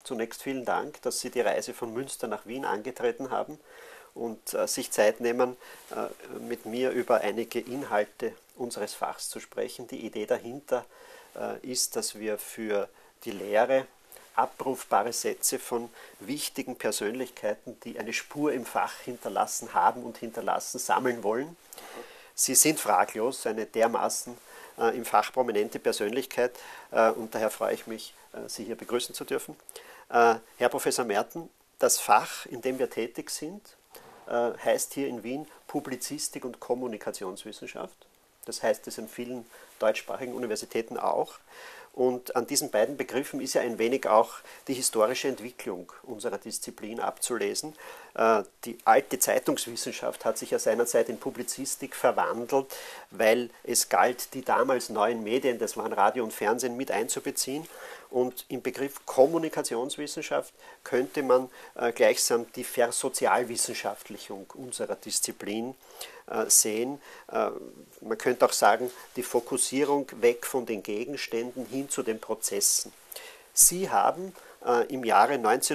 Zunächst vielen Dank, dass Sie die Reise von Münster nach Wien angetreten haben und sich Zeit nehmen, mit mir über einige Inhalte unseres Fachs zu sprechen. Die Idee dahinter ist, dass wir für die Lehre abrufbare Sätze von wichtigen Persönlichkeiten, die eine Spur im Fach hinterlassen haben und hinterlassen, sammeln wollen. Sie sind fraglos eine dermaßen im Fach prominente Persönlichkeit und daher freue ich mich, Sie hier begrüßen zu dürfen. Herr Professor Merten, das Fach, in dem wir tätig sind, heißt hier in Wien Publizistik und Kommunikationswissenschaft. Das heißt es an vielen deutschsprachigen Universitäten auch. Und an diesen beiden Begriffen ist ja ein wenig auch die historische Entwicklung unserer Disziplin abzulesen. Die alte Zeitungswissenschaft hat sich ja seinerzeit in Publizistik verwandelt, weil es galt, die damals neuen Medien, das waren Radio und Fernsehen, mit einzubeziehen. Und im Begriff Kommunikationswissenschaft könnte man gleichsam die Versozialwissenschaftlichung unserer Disziplin sehen. Man könnte auch sagen, die Fokussierung weg von den Gegenständen hin zu den Prozessen. Sie haben im Jahre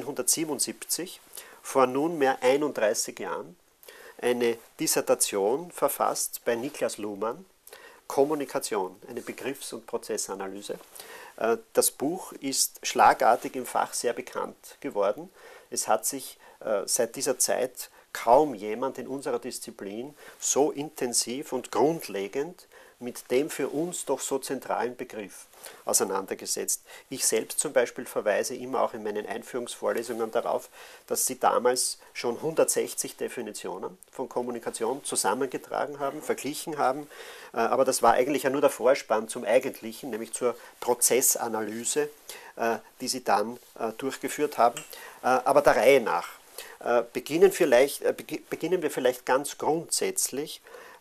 1977, vor nunmehr 31 Jahren, eine Dissertation verfasst bei Niklas Luhmann, Kommunikation, eine Begriffs- und Prozessanalyse. Das Buch ist schlagartig im Fach sehr bekannt geworden. Es hat sich seit dieser Zeit kaum jemand in unserer Disziplin so intensiv und grundlegend mit dem für uns doch so zentralen Begriff auseinandergesetzt. Ich selbst zum Beispiel verweise immer auch in meinen Einführungsvorlesungen darauf, dass Sie damals schon 160 Definitionen von Kommunikation zusammengetragen haben, verglichen haben, aber das war eigentlich ja nur der Vorspann zum Eigentlichen, nämlich zur Prozessanalyse, die Sie dann durchgeführt haben, aber der Reihe nach. Beginnen wir vielleicht ganz grundsätzlich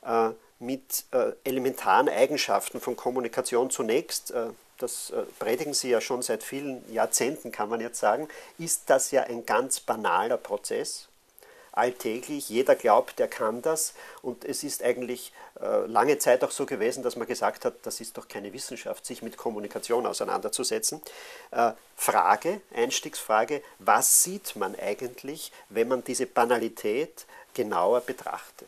mit elementaren Eigenschaften von Kommunikation zunächst. Das predigen Sie ja schon seit vielen Jahrzehnten, kann man jetzt sagen. Ist das ja ein ganz banaler Prozess, alltäglich, jeder glaubt, er kann das und es ist eigentlich lange Zeit auch so gewesen, dass man gesagt hat, das ist doch keine Wissenschaft, sich mit Kommunikation auseinanderzusetzen. Einstiegsfrage, was sieht man eigentlich, wenn man diese Banalität genauer betrachtet?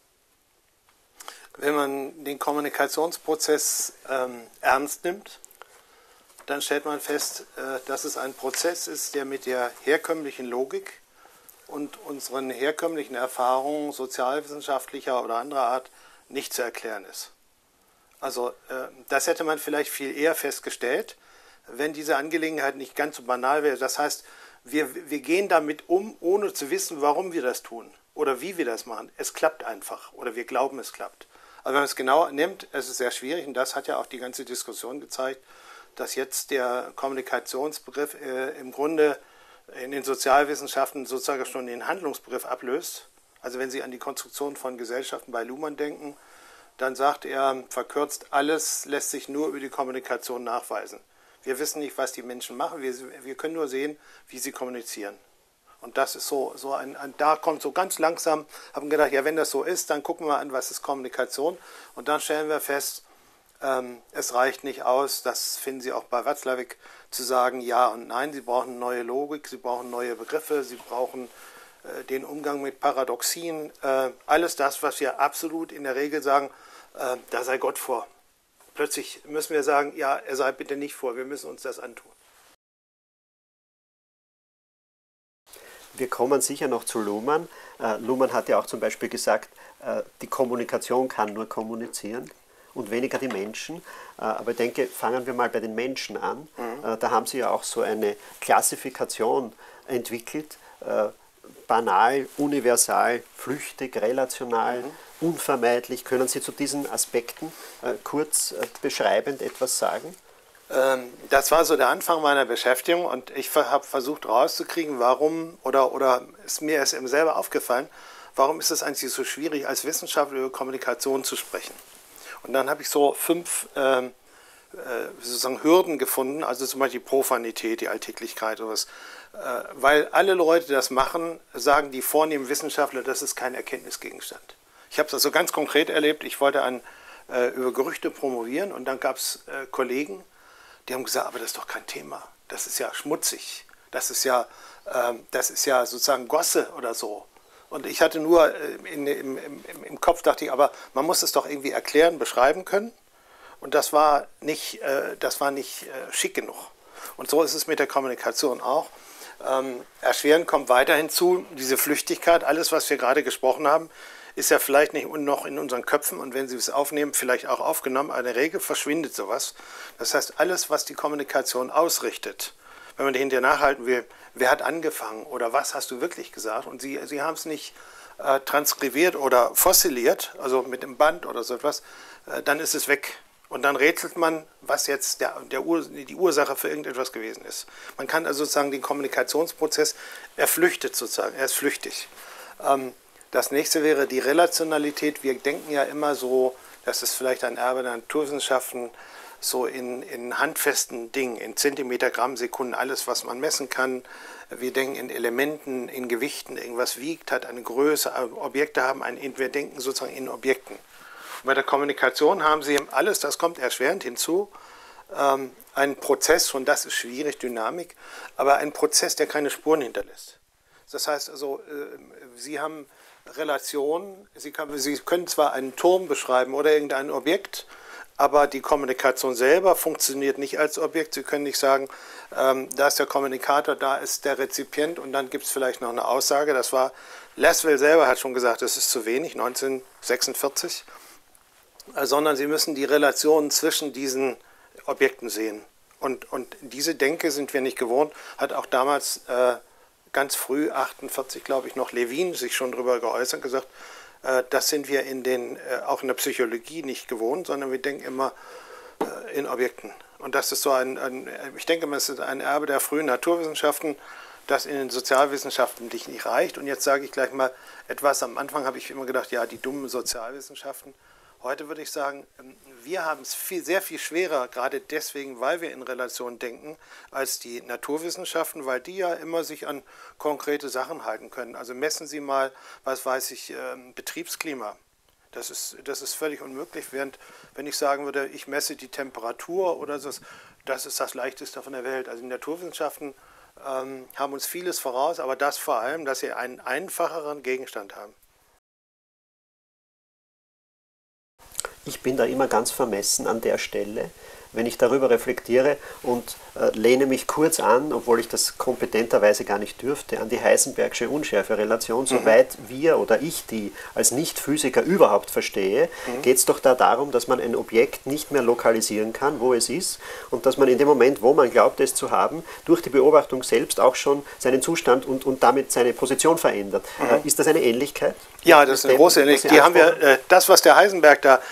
Wenn man den Kommunikationsprozess ernst nimmt, dann stellt man fest, dass es ein Prozess ist, der mit der herkömmlichen Logik und unseren herkömmlichen Erfahrungen sozialwissenschaftlicher oder anderer Art nicht zu erklären ist. Also das hätte man vielleicht viel eher festgestellt, wenn diese Angelegenheit nicht ganz so banal wäre. Das heißt, wir gehen damit um, ohne zu wissen, warum wir das tun oder wie wir das machen. Es klappt einfach oder wir glauben, es klappt. Aber wenn man es genau nimmt, es ist sehr schwierig und das hat ja auch die ganze Diskussion gezeigt, dass jetzt der Kommunikationsbegriff im Grunde in den Sozialwissenschaften sozusagen schon den Handlungsbegriff ablöst. Also wenn Sie an die Konstruktion von Gesellschaften bei Luhmann denken, dann sagt er, verkürzt, alles lässt sich nur über die Kommunikation nachweisen. Wir wissen nicht, was die Menschen machen, wir können nur sehen, wie sie kommunizieren. Und das ist da kommt so ganz langsam, haben gedacht, ja, wenn das so ist, dann gucken wir an, was ist Kommunikation. Und dann stellen wir fest, es reicht nicht aus, das finden Sie auch bei Watzlawick, zu sagen ja und nein. Sie brauchen neue Logik, Sie brauchen neue Begriffe, Sie brauchen den Umgang mit Paradoxien. Alles das, was wir absolut in der Regel sagen, da sei Gott vor. Plötzlich müssen wir sagen, ja, er sei bitte nicht vor, wir müssen uns das antun. Wir kommen sicher noch zu Luhmann. Luhmann hat ja auch zum Beispiel gesagt, die Kommunikation kann nur kommunizieren und weniger die Menschen. Aber ich denke, fangen wir mal bei den Menschen an. Da haben Sie ja auch so eine Klassifikation entwickelt. Banal, universal, flüchtig, relational, unvermeidlich. Können Sie zu diesen Aspekten kurz beschreibend etwas sagen? Das war so der Anfang meiner Beschäftigung und ich habe versucht rauszukriegen, warum, oder mir ist eben selber aufgefallen, warum ist es eigentlich so schwierig, als Wissenschaftler über Kommunikation zu sprechen. Und dann habe ich so 5 sozusagen Hürden gefunden, also zum Beispiel die Profanität, die Alltäglichkeit oder was. Weil alle Leute, die das machen, sagen die vornehmen Wissenschaftler, das ist kein Erkenntnisgegenstand. Ich habe es also ganz konkret erlebt, ich wollte über Gerüchte promovieren und dann gab es Kollegen, die haben gesagt, aber das ist doch kein Thema, das ist ja schmutzig, Das ist ja sozusagen Gosse oder so. Und ich hatte nur im Kopf, dachte ich, aber man muss es doch irgendwie erklären, beschreiben können. Und das war nicht schick genug. Und so ist es mit der Kommunikation auch. Erschwerend kommt weiter hinzu, diese Flüchtigkeit, alles, was wir gerade gesprochen haben, ist ja vielleicht nicht noch in unseren Köpfen und wenn Sie es aufnehmen, vielleicht auch aufgenommen, aber in der Regel verschwindet sowas. Das heißt, alles, was die Kommunikation ausrichtet, wenn man die hinterher nachhalten will, wer hat angefangen oder was hast du wirklich gesagt? Und Sie haben es nicht transkribiert oder fossiliert, also mit einem Band oder so etwas, dann ist es weg. Und dann rätselt man, was jetzt die Ursache für irgendetwas gewesen ist. Man kann also sozusagen den Kommunikationsprozess, er flüchtet sozusagen, er ist flüchtig. Das nächste wäre die Relationalität. Wir denken ja immer so, das ist vielleicht ein Erbe der Naturwissenschaften, so in handfesten Dingen, in Zentimeter, Gramm, Sekunden, alles, was man messen kann. Wir denken in Elementen, in Gewichten, irgendwas wiegt, hat eine Größe, Objekte haben wir denken sozusagen in Objekten. Und bei der Kommunikation haben Sie alles, das kommt erschwerend hinzu, einen Prozess, und das ist schwierig, Dynamik, aber ein Prozess, der keine Spuren hinterlässt. Das heißt also, Sie haben Relationen, Sie können zwar einen Turm beschreiben oder irgendein Objekt, aber die Kommunikation selber funktioniert nicht als Objekt. Sie können nicht sagen, da ist der Kommunikator, da ist der Rezipient und dann gibt es vielleicht noch eine Aussage. Das war, Lasswell selber hat schon gesagt, das ist zu wenig, 1946. Sondern Sie müssen die Relationen zwischen diesen Objekten sehen. Und diese Denke sind wir nicht gewohnt, hat auch damals ganz früh, 48 glaube ich noch, Levin sich schon darüber geäußert, gesagt, das sind wir auch in der Psychologie nicht gewohnt, sondern wir denken immer in Objekten. Und das ist so ich denke mal, es ist ein Erbe der frühen Naturwissenschaften, das in den Sozialwissenschaften nicht reicht. Und jetzt sage ich gleich mal etwas, am Anfang habe ich immer gedacht, ja, die dummen Sozialwissenschaften. Heute würde ich sagen, wir haben es sehr viel schwerer, gerade deswegen, weil wir in Relation denken, als die Naturwissenschaften, weil die ja immer sich an konkrete Sachen halten können. Also messen Sie mal, was weiß ich, Betriebsklima. Das ist völlig unmöglich, während wenn ich sagen würde, ich messe die Temperatur oder so, das ist das Leichteste von der Welt. Also die Naturwissenschaften haben uns vieles voraus, aber das vor allem, dass sie einen einfacheren Gegenstand haben. Ich bin da immer ganz vermessen an der Stelle, wenn ich darüber reflektiere und lehne mich kurz an, obwohl ich das kompetenterweise gar nicht dürfte, an die Heisenbergsche Unschärferelation. Soweit wir oder ich die als Nicht-Physiker überhaupt verstehe, geht es doch da darum, dass man ein Objekt nicht mehr lokalisieren kann, wo es ist, und dass man in dem Moment, wo man glaubt, es zu haben, durch die Beobachtung selbst auch schon seinen Zustand und damit seine Position verändert. Ist das eine Ähnlichkeit? Ja, das ist eine große Ähnlichkeit. Die haben wir, das, was der Heisenberg da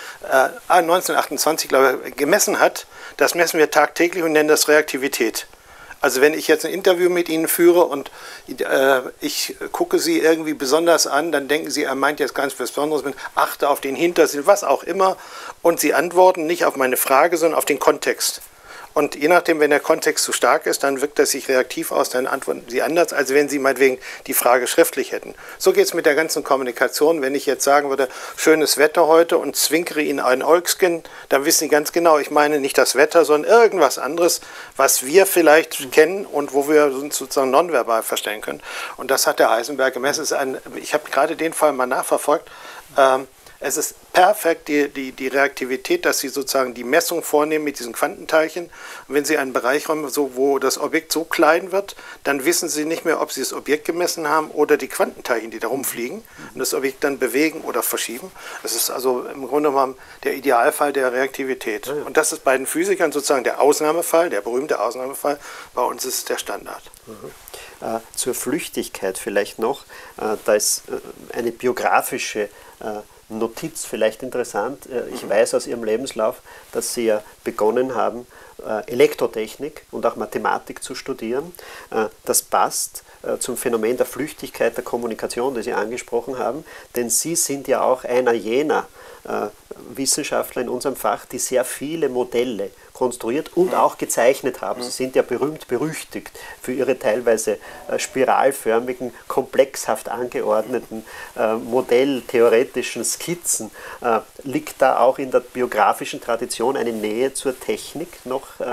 1928, glaube ich, gemessen hat, das messen wir tagtäglich und nennen das Reaktivität. Also wenn ich jetzt ein Interview mit Ihnen führe und ich gucke Sie irgendwie besonders an, dann denken Sie, er meint jetzt ganz was Besonderes mit, achte auf den Hintersinn, was auch immer, und Sie antworten nicht auf meine Frage, sondern auf den Kontext. Und je nachdem, wenn der Kontext zu stark ist, dann wirkt das sich reaktiv aus, dann antworten Sie anders, als wenn Sie meinetwegen die Frage schriftlich hätten. So geht es mit der ganzen Kommunikation. Wenn ich jetzt sagen würde, schönes Wetter heute und zwinkere Ihnen ein Äugschen, dann wissen Sie ganz genau, ich meine nicht das Wetter, sondern irgendwas anderes, was wir vielleicht kennen und wo wir uns sozusagen nonverbal verstehen können. Und das hat der Heisenberg gemessen. Ich habe gerade den Fall mal nachverfolgt. Es ist perfekt die Reaktivität, dass Sie sozusagen die Messung vornehmen mit diesen Quantenteilchen. Und wenn Sie einen Bereich haben, wo das Objekt so klein wird, dann wissen Sie nicht mehr, ob Sie das Objekt gemessen haben oder die Quantenteilchen, die da rumfliegen und das Objekt dann bewegen oder verschieben. Das ist also im Grunde genommen der Idealfall der Reaktivität. Und das ist bei den Physikern sozusagen der Ausnahmefall, der berühmte Ausnahmefall. Bei uns ist es der Standard. Zur Flüchtigkeit vielleicht noch. Da ist eine biografische Notiz vielleicht interessant. Ich weiß aus Ihrem Lebenslauf, dass Sie ja begonnen haben, Elektrotechnik und auch Mathematik zu studieren. Das passt zum Phänomen der Flüchtigkeit der Kommunikation, das Sie angesprochen haben, denn Sie sind ja auch einer jener Wissenschaftler in unserem Fach, die sehr viele Modelle konstruiert und auch gezeichnet haben. Sie sind ja berühmt berüchtigt für ihre teilweise spiralförmigen, komplexhaft angeordneten modelltheoretischen Skizzen. Liegt da auch in der biografischen Tradition eine Nähe zur Technik noch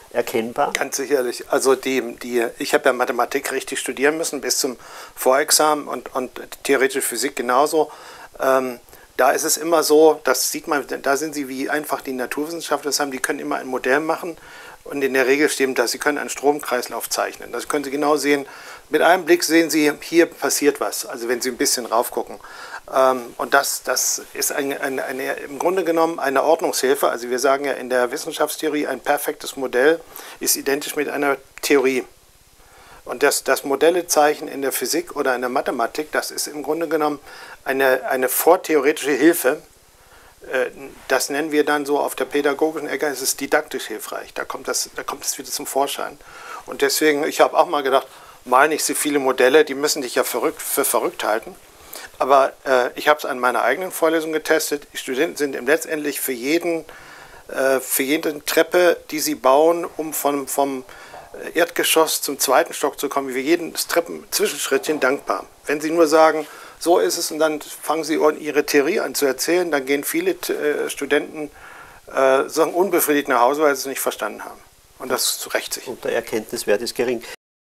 erkennbar? Ganz sicherlich. Also ich habe ja Mathematik richtig studieren müssen bis zum Vorexamen und theoretische Physik genauso. Da ist es immer so, das sieht man, da sind sie wie einfach die Naturwissenschaftler das haben, die können immer ein Modell machen und in der Regel stimmt das. Sie können einen Stromkreislauf zeichnen. Das können Sie genau sehen. Mit einem Blick sehen Sie, hier passiert was, also wenn Sie ein bisschen raufgucken. Und das ist im Grunde genommen eine Ordnungshilfe. Also wir sagen ja in der Wissenschaftstheorie, ein perfektes Modell ist identisch mit einer Theorie. Und das Modellezeichen in der Physik oder in der Mathematik, das ist im Grunde genommen eine vortheoretische Hilfe. Das nennen wir dann so auf der pädagogischen Ecke, es ist didaktisch hilfreich. Da kommt es wieder zum Vorschein. Und deswegen, ich habe auch mal gedacht, mal nicht so viele Modelle, die müssen dich ja für verrückt halten. Aber ich habe es an meiner eigenen Vorlesung getestet. Die Studenten sind letztendlich für jede Treppe, die sie bauen, um vom Erdgeschoss zum zweiten Stock zu kommen, für jedes Treppenzwischenschrittchen dankbar. Wenn sie nur sagen, so ist es und dann fangen sie an, ihre Theorie an zu erzählen, dann gehen viele Studenten sagen unbefriedigt nach Hause, weil sie es nicht verstanden haben. Und das rächt sich. Und der Erkenntniswert ist gering.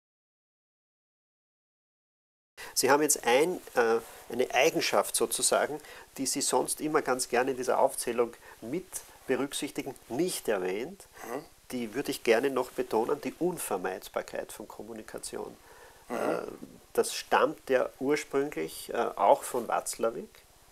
Sie haben jetzt eine Eigenschaft sozusagen, die Sie sonst immer ganz gerne in dieser Aufzählung mit berücksichtigen, nicht erwähnt. Die würde ich gerne noch betonen, die Unvermeidbarkeit von Kommunikation. Das stammt ja ursprünglich auch von Watzlawick.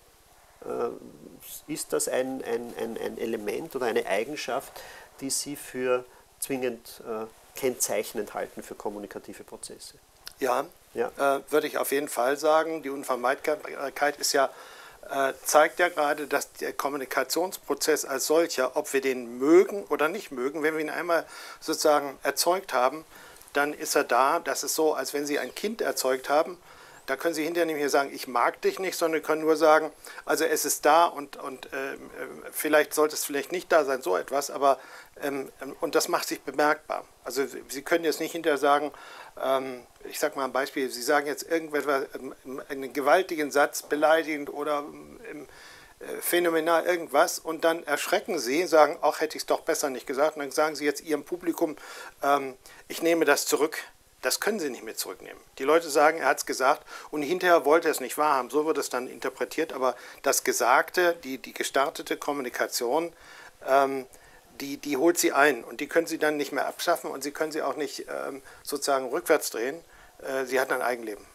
Ist das ein Element oder eine Eigenschaft, die Sie für zwingend kennzeichnend halten für kommunikative Prozesse? Ja, würde ich auf jeden Fall sagen. Die Unvermeidbarkeit ist ja, zeigt ja gerade, dass der Kommunikationsprozess als solcher, ob wir den mögen oder nicht mögen, wenn wir ihn einmal sozusagen erzeugt haben, dann ist er da. Das ist so, als wenn Sie ein Kind erzeugt haben. Da können Sie hinterher nicht mehr sagen, ich mag dich nicht, sondern können nur sagen, also es ist da und vielleicht sollte es vielleicht nicht da sein, so etwas, aber und das macht sich bemerkbar. Also Sie können jetzt nicht hinterher sagen, ich sage mal ein Beispiel, Sie sagen jetzt irgendetwas, einen gewaltigen Satz, beleidigend oder phänomenal irgendwas und dann erschrecken Sie, sagen, ach, hätte ich es doch besser nicht gesagt und dann sagen Sie jetzt Ihrem Publikum, ich nehme das zurück. Das können Sie nicht mehr zurücknehmen. Die Leute sagen, er hat es gesagt und hinterher wollte er es nicht wahrhaben. So wird es dann interpretiert, aber das Gesagte, die gestartete Kommunikation, die holt Sie ein und die können Sie dann nicht mehr abschaffen und Sie können sie auch nicht sozusagen rückwärts drehen. Sie hat ein Eigenleben.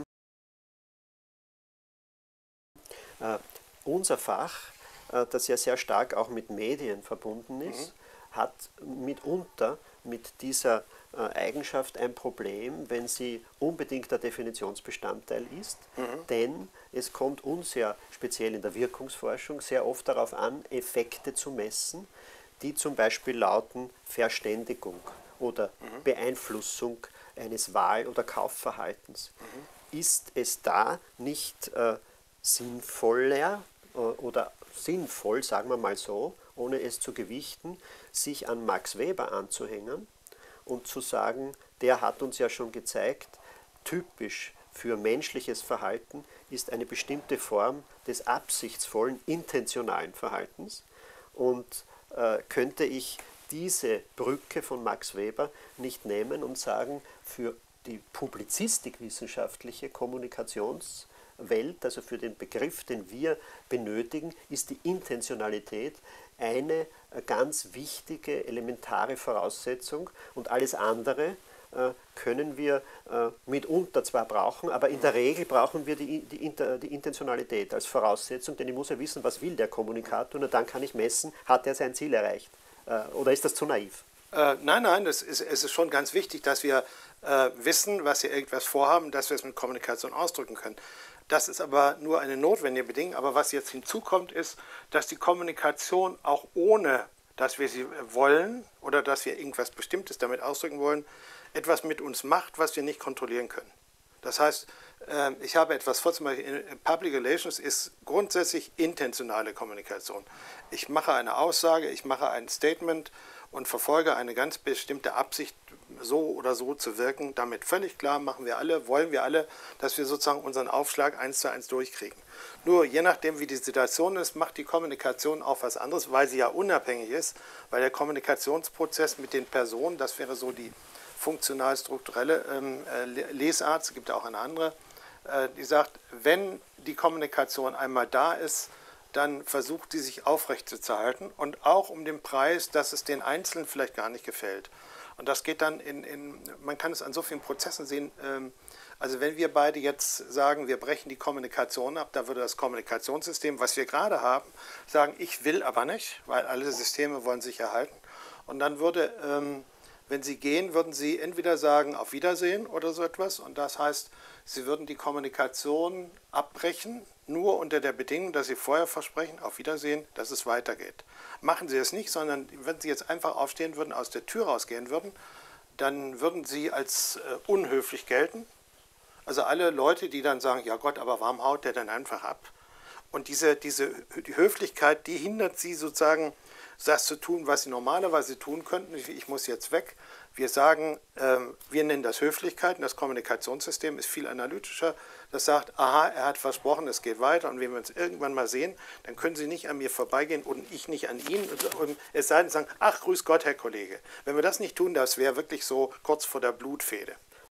Unser Fach, das ja sehr stark auch mit Medien verbunden ist, hat mitunter mit dieser Eigenschaft ein Problem, wenn sie unbedingt der Definitionsbestandteil ist, denn es kommt uns ja speziell in der Wirkungsforschung sehr oft darauf an, Effekte zu messen, die zum Beispiel lauten Verständigung oder Beeinflussung eines Wahl- oder Kaufverhaltens. Ist es da nicht sinnvoller oder sinnvoll, sagen wir mal so, ohne es zu gewichten, sich an Max Weber anzuhängen und zu sagen, der hat uns ja schon gezeigt, typisch für menschliches Verhalten ist eine bestimmte Form des absichtsvollen, intentionalen Verhaltens und könnte ich diese Brücke von Max Weber nicht nehmen und sagen, für die publizistikwissenschaftliche Kommunikationswelt, also für den Begriff, den wir benötigen, ist die Intentionalität eine ganz wichtige, elementare Voraussetzung und alles andere können wir mitunter zwar brauchen, aber in der Regel brauchen wir die Intentionalität als Voraussetzung, denn ich muss ja wissen, was will der Kommunikator, nur dann kann ich messen, hat er sein Ziel erreicht. Oder ist das zu naiv? Nein, es ist schon ganz wichtig, dass wir wissen, was wir irgendwas vorhaben, dass wir es mit Kommunikation ausdrücken können. Das ist aber nur eine notwendige Bedingung. Aber was jetzt hinzukommt, ist, dass die Kommunikation auch ohne, dass wir sie wollen oder dass wir irgendwas Bestimmtes damit ausdrücken wollen, etwas mit uns macht, was wir nicht kontrollieren können. Das heißt, ich habe etwas vor, zum Beispiel in Public Relations ist grundsätzlich intentionale Kommunikation. Ich mache eine Aussage, ich mache ein Statement und verfolge eine ganz bestimmte Absicht, so oder so zu wirken, damit völlig klar machen wir alle, wollen wir alle, dass wir sozusagen unseren Aufschlag 1:1 durchkriegen. Nur je nachdem, wie die Situation ist, macht die Kommunikation auch was anderes, weil sie ja unabhängig ist, weil der Kommunikationsprozess mit den Personen, das wäre so die funktional-strukturelle Lesart, es gibt auch eine andere, die sagt, wenn die Kommunikation einmal da ist, dann versucht sie sich aufrechtzuerhalten und auch um den Preis, dass es den Einzelnen vielleicht gar nicht gefällt. Und das geht dann man kann es an so vielen Prozessen sehen, also wenn wir beide jetzt sagen, wir brechen die Kommunikation ab, dann würde das Kommunikationssystem, was wir gerade haben, sagen, ich will aber nicht, weil alle Systeme wollen sich erhalten. Und dann würde, wenn Sie gehen, würden Sie entweder sagen, auf Wiedersehen oder so etwas. Und das heißt, Sie würden die Kommunikation abbrechen, nur unter der Bedingung, dass Sie vorher versprechen, auf Wiedersehen, dass es weitergeht. Machen Sie es nicht, sondern wenn Sie jetzt einfach aufstehen würden, aus der Tür rausgehen würden, dann würden Sie als unhöflich gelten. Also alle Leute, die dann sagen, ja Gott, aber warum haut der denn einfach ab? Und die Höflichkeit, die hindert Sie sozusagen, das zu tun, was Sie normalerweise tun könnten. Ich muss jetzt weg. Wir sagen, wir nennen das Höflichkeit und das Kommunikationssystem ist viel analytischer. Das sagt, aha, er hat versprochen, es geht weiter und wenn wir uns irgendwann mal sehen, dann können Sie nicht an mir vorbeigehen und ich nicht an Ihnen. Und es sei denn, sagen, ach, grüß Gott, Herr Kollege. Wenn wir das nicht tun, das wäre wirklich so kurz vor der Blutfehde.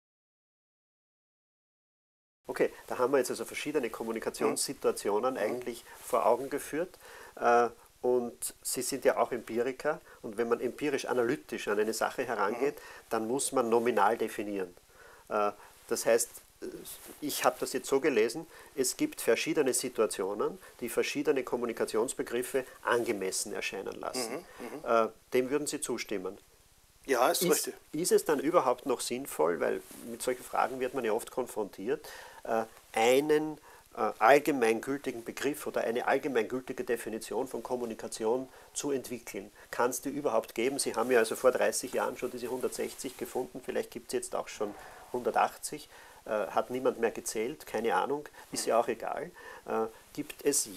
Okay, da haben wir jetzt also verschiedene Kommunikationssituationen eigentlich vor Augen geführt. Und Sie sind ja auch Empiriker und wenn man empirisch-analytisch an eine Sache herangeht, dann muss man nominal definieren. Das heißt, ich habe das jetzt so gelesen, es gibt verschiedene Situationen, die verschiedene Kommunikationsbegriffe angemessen erscheinen lassen. Dem würden Sie zustimmen? Ja, ist richtig. Ist es dann überhaupt noch sinnvoll, weil mit solchen Fragen wird man ja oft konfrontiert, einen allgemeingültigen Begriff oder eine allgemeingültige Definition von Kommunikation zu entwickeln? Kann es die überhaupt geben? Sie haben ja also vor 30 Jahren schon diese 160 gefunden, vielleicht gibt es jetzt auch schon 180, hat niemand mehr gezählt, keine Ahnung, ist ja auch egal. Ist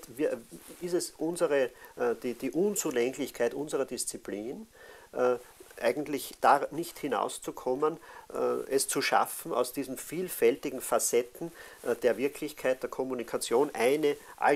es die Unzulänglichkeit unserer Disziplin, eigentlich da nicht hinauszukommen, es zu schaffen, aus diesen vielfältigen Facetten der Wirklichkeit, der Kommunikation ein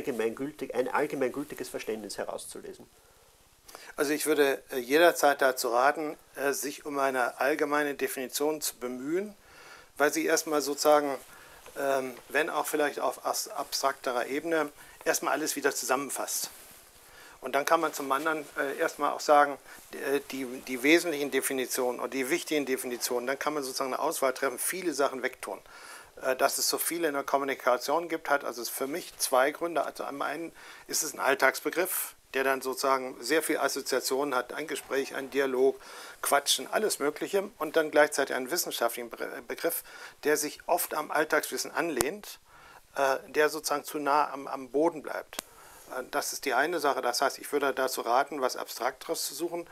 allgemeingültiges Verständnis herauszulesen? Also ich würde jederzeit dazu raten, sich um eine allgemeine Definition zu bemühen, weil sie erstmal sozusagen, wenn auch vielleicht auf abstrakterer Ebene, erstmal alles wieder zusammenfasst. Und dann kann man zum anderen erstmal auch sagen, die wesentlichen Definitionen und die wichtigen Definitionen, dann kann man sozusagen eine Auswahl treffen, viele Sachen wegtun. Dass es so viele in der Kommunikation gibt, hat also für mich zwei Gründe. Also am einen ist es ein Alltagsbegriff, der dann sozusagen sehr viel Assoziationen hat, ein Gespräch, ein Dialog, Quatschen, alles Mögliche. Und dann gleichzeitig einen wissenschaftlichen Begriff, der sich oft am Alltagswissen anlehnt, der sozusagen zu nah am Boden bleibt. Das ist die eine Sache. Das heißt, ich würde dazu raten, was Abstrakteres zu suchen,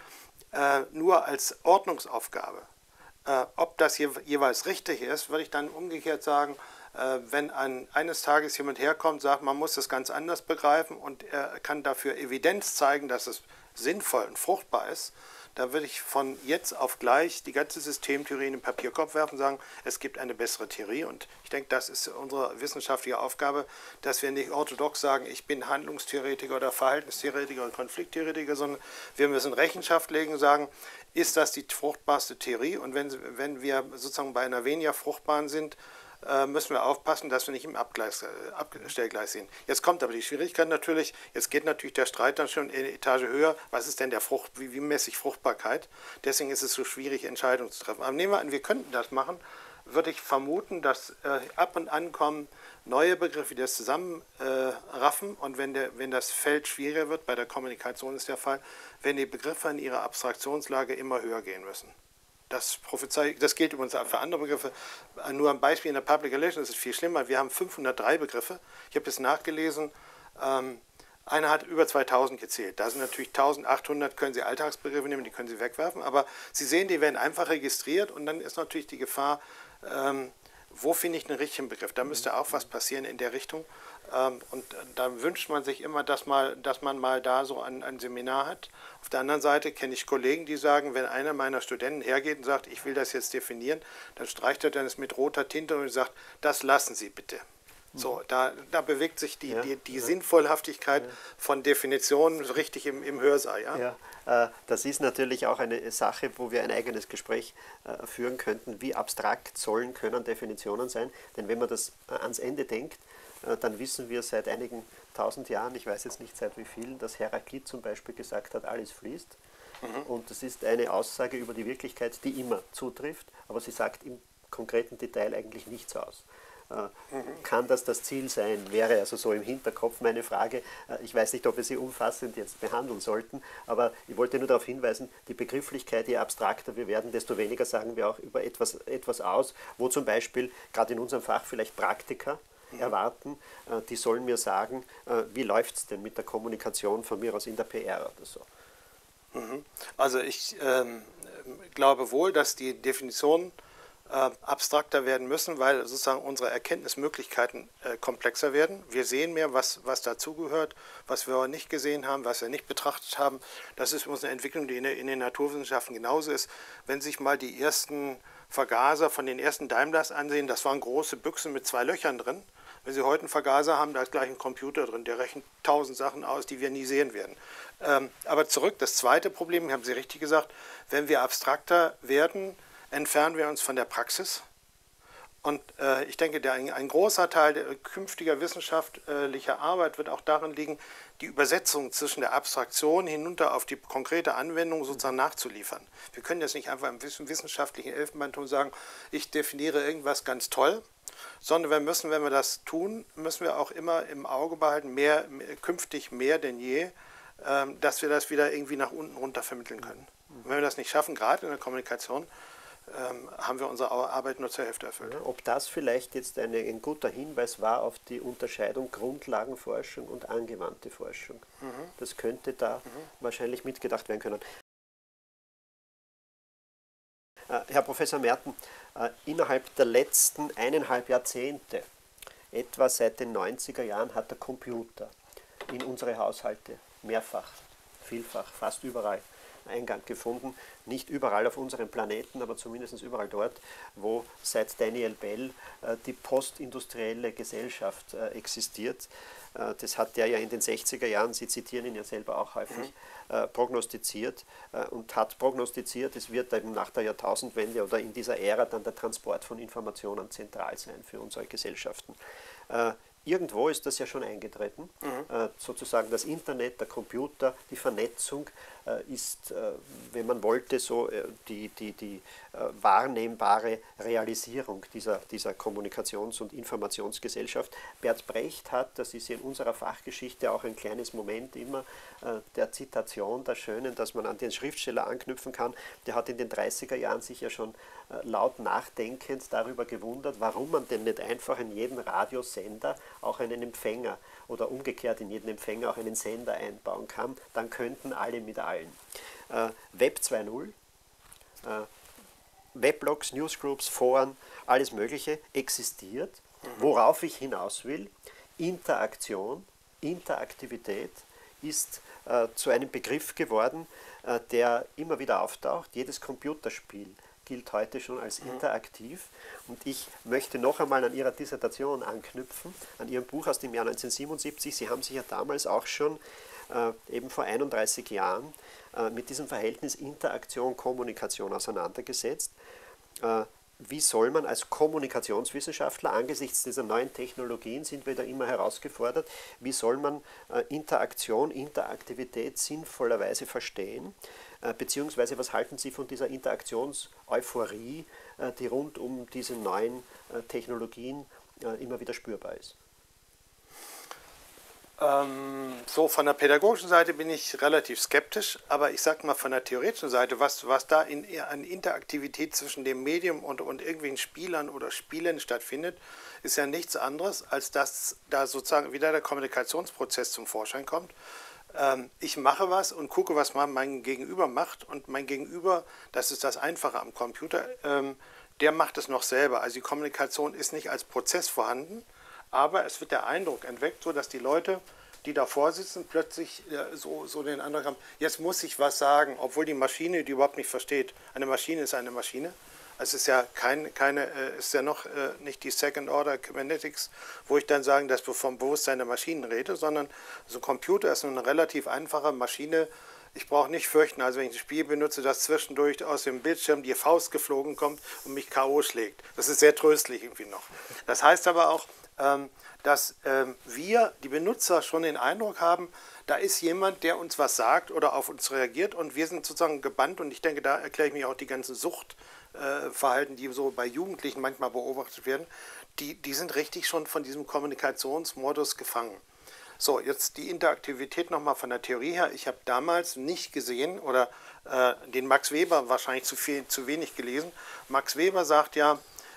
nur als Ordnungsaufgabe. Ob das jeweils richtig ist, würde ich dann umgekehrt sagen, wenn eines Tages jemand herkommt und sagt, man muss das ganz anders begreifen und er kann dafür Evidenz zeigen, dass es sinnvoll und fruchtbar ist, dann würde ich von jetzt auf gleich die ganze Systemtheorie in den Papierkorb werfen und sagen, es gibt eine bessere Theorie. Und ich denke, das ist unsere wissenschaftliche Aufgabe, dass wir nicht orthodox sagen, ich bin Handlungstheoretiker oder Verhaltenstheoretiker oder Konflikttheoretiker, sondern wir müssen Rechenschaft legen und sagen, ist das die fruchtbarste Theorie? Und wenn wir sozusagen bei einer weniger fruchtbaren sind, müssen wir aufpassen, dass wir nicht im Abstellgleis sind. Jetzt kommt aber die Schwierigkeit natürlich, jetzt geht natürlich der Streit dann schon eine Etage höher, was ist denn der wie messe ich Fruchtbarkeit? Deswegen ist es so schwierig, Entscheidungen zu treffen. Aber nehmen wir an, wir könnten das machen, würde ich vermuten, dass ab und an kommen neue Begriffe, die das zusammenraffen und wenn das Feld schwieriger wird, bei der Kommunikation ist der Fall, wenn die Begriffe in ihrer Abstraktionslage immer höher gehen müssen. Das gilt übrigens auch für andere Begriffe. Nur ein Beispiel in der Public Relations ist es viel schlimmer. Wir haben 503 Begriffe. Ich habe es nachgelesen. Einer hat über 2000 gezählt. Da sind natürlich 1800, können Sie Alltagsbegriffe nehmen, die können Sie wegwerfen. Aber Sie sehen, die werden einfach registriert und dann ist natürlich die Gefahr, wo finde ich einen richtigen Begriff? Da müsste auch was passieren in der Richtung. Und da wünscht man sich immer, dass man mal da so ein Seminar hat. Auf der anderen Seite kenne ich Kollegen, die sagen, wenn einer meiner Studenten hergeht und sagt, ich will das jetzt definieren, dann streicht er das mit roter Tinte und sagt, das lassen Sie bitte. So, da bewegt sich die Sinnvollhaftigkeit von Definitionen richtig im Hörsaal. Das ist natürlich auch eine Sache, wo wir ein eigenes Gespräch führen könnten. Wie abstrakt können Definitionen sein? Denn wenn man das ans Ende denkt, dann wissen wir seit einigen tausend Jahren, ich weiß jetzt nicht seit wie vielen, dass Heraklit zum Beispiel gesagt hat, alles fließt. Und das ist eine Aussage über die Wirklichkeit, die immer zutrifft, aber sie sagt im konkreten Detail eigentlich nichts aus. Kann das Ziel sein? Wäre also so im Hinterkopf meine Frage. Ich weiß nicht, ob wir sie umfassend jetzt behandeln sollten, aber ich wollte nur darauf hinweisen, die Begrifflichkeit, je abstrakter wir werden, desto weniger sagen wir auch über etwas aus, wo zum Beispiel, gerade in unserem Fach, vielleicht Praktiker erwarten, die sollen mir sagen, wie läuft es denn mit der Kommunikation von mir aus in der PR oder so. Also ich glaube wohl, dass die Definitionen abstrakter werden müssen, weil sozusagen unsere Erkenntnismöglichkeiten komplexer werden. Wir sehen mehr, was dazugehört, was wir nicht gesehen haben, was wir nicht betrachtet haben. Das ist eine Entwicklung, die in den Naturwissenschaften genauso ist. Wenn Sie sich mal die ersten Vergaser von den ersten Daimlers ansehen, das waren große Büchsen mit 2 Löchern drin. Wenn Sie heute einen Vergaser haben, da ist gleich ein Computer drin, der rechnet 1000 Sachen aus, die wir nie sehen werden. Aber zurück, das zweite Problem, haben Sie richtig gesagt, wenn wir abstrakter werden, entfernen wir uns von der Praxis. Und ich denke, ein großer Teil der künftiger wissenschaftlicher Arbeit wird auch darin liegen, die Übersetzung zwischen der Abstraktion hinunter auf die konkrete Anwendung sozusagen nachzuliefern. Wir können jetzt nicht einfach im wissenschaftlichen Elfenbeinturm sagen, ich definiere irgendwas ganz toll, sondern wir müssen, wenn wir das tun, müssen wir auch immer im Auge behalten, künftig mehr denn je, dass wir das wieder irgendwie nach unten runter vermitteln können. Und wenn wir das nicht schaffen, gerade in der Kommunikation, haben wir unsere Arbeit nur zur Hälfte erfüllt. Ob das vielleicht jetzt ein guter Hinweis war auf die Unterscheidung Grundlagenforschung und angewandte Forschung. Das könnte da wahrscheinlich mitgedacht werden können. Herr Professor Merten, innerhalb der letzten 1,5 Jahrzehnte, etwa seit den 90er Jahren, hat der Computer in unsere Haushalte mehrfach, vielfach, fast überall Eingang gefunden. Nicht überall auf unserem Planeten, aber zumindest überall dort, wo seit Daniel Bell die postindustrielle Gesellschaft existiert. Das hat der ja in den 60er Jahren, Sie zitieren ihn ja selber auch häufig, prognostiziert und hat prognostiziert, es wird eben nach der Jahrtausendwende oder in dieser Ära dann der Transport von Informationen zentral sein für unsere Gesellschaften. Irgendwo ist das ja schon eingetreten. Sozusagen das Internet, der Computer, die Vernetzung ist, wenn man wollte, so die wahrnehmbare Realisierung dieser Kommunikations- und Informationsgesellschaft. Bert Brecht hat, das ist in unserer Fachgeschichte auch ein kleines Moment immer der Zitation, der Schönen, dass man an den Schriftsteller anknüpfen kann, der hat in den 30er Jahren sich ja schon laut nachdenkend darüber gewundert, warum man denn nicht einfach in jeden Radiosender auch einen Empfänger oder umgekehrt in jeden Empfänger auch einen Sender einbauen kann, dann könnten alle mit allen. Web 2.0, Weblogs, Newsgroups, Foren, alles Mögliche existiert. Worauf ich hinaus will, Interaktion, Interaktivität ist zu einem Begriff geworden, der immer wieder auftaucht. Jedes Computerspiel gilt heute schon als interaktiv. Und ich möchte noch einmal an Ihrer Dissertation anknüpfen, an Ihrem Buch aus dem Jahr 1977. Sie haben sich ja damals auch schon eben vor 31 Jahren mit diesem Verhältnis Interaktion-Kommunikation auseinandergesetzt. Wie soll man als Kommunikationswissenschaftler angesichts dieser neuen Technologien, sind wir da immer herausgefordert, wie soll man Interaktion, Interaktivität sinnvollerweise verstehen? Beziehungsweise was halten Sie von dieser Interaktions-Euphorie, die rund um diese neuen Technologien immer wieder spürbar ist? So von der pädagogischen Seite bin ich relativ skeptisch, aber ich sage mal von der theoretischen Seite, was da an Interaktivität zwischen dem Medium und irgendwelchen Spielern oder Spielen stattfindet, ist ja nichts anderes, als dass da sozusagen wieder der Kommunikationsprozess zum Vorschein kommt. Ich mache was und gucke, was mein Gegenüber macht, und mein Gegenüber, das ist das Einfache am Computer, der macht es noch selber. Also die Kommunikation ist nicht als Prozess vorhanden, aber es wird der Eindruck entweckt, so dass die Leute, die davor sitzen, plötzlich so den Eindruck haben, jetzt muss ich was sagen, obwohl die Maschine die überhaupt nicht versteht. Eine Maschine ist eine Maschine. Es ist ja ist ja noch nicht die Second Order Kybernetics, wo ich dann sagen, dass wir vom Bewusstsein der Maschinen rede, sondern so ein Computer ist eine relativ einfache Maschine. Ich brauche nicht fürchten, also wenn ich ein Spiel benutze, dass zwischendurch aus dem Bildschirm die Faust geflogen kommt und mich K.O. schlägt. Das ist sehr tröstlich irgendwie noch. Das heißt aber auch, dass wir, die Benutzer, schon den Eindruck haben, da ist jemand, der uns was sagt oder auf uns reagiert und wir sind sozusagen gebannt und ich denke, da erkläre ich mir auch die ganzen Suchtverhalten, die so bei Jugendlichen manchmal beobachtet werden, die sind richtig schon von diesem Kommunikationsmodus gefangen. So, jetzt die Interaktivität nochmal von der Theorie her. Ich habe damals nicht gesehen oder den Max Weber wahrscheinlich zu wenig gelesen. Max Weber sagt ja,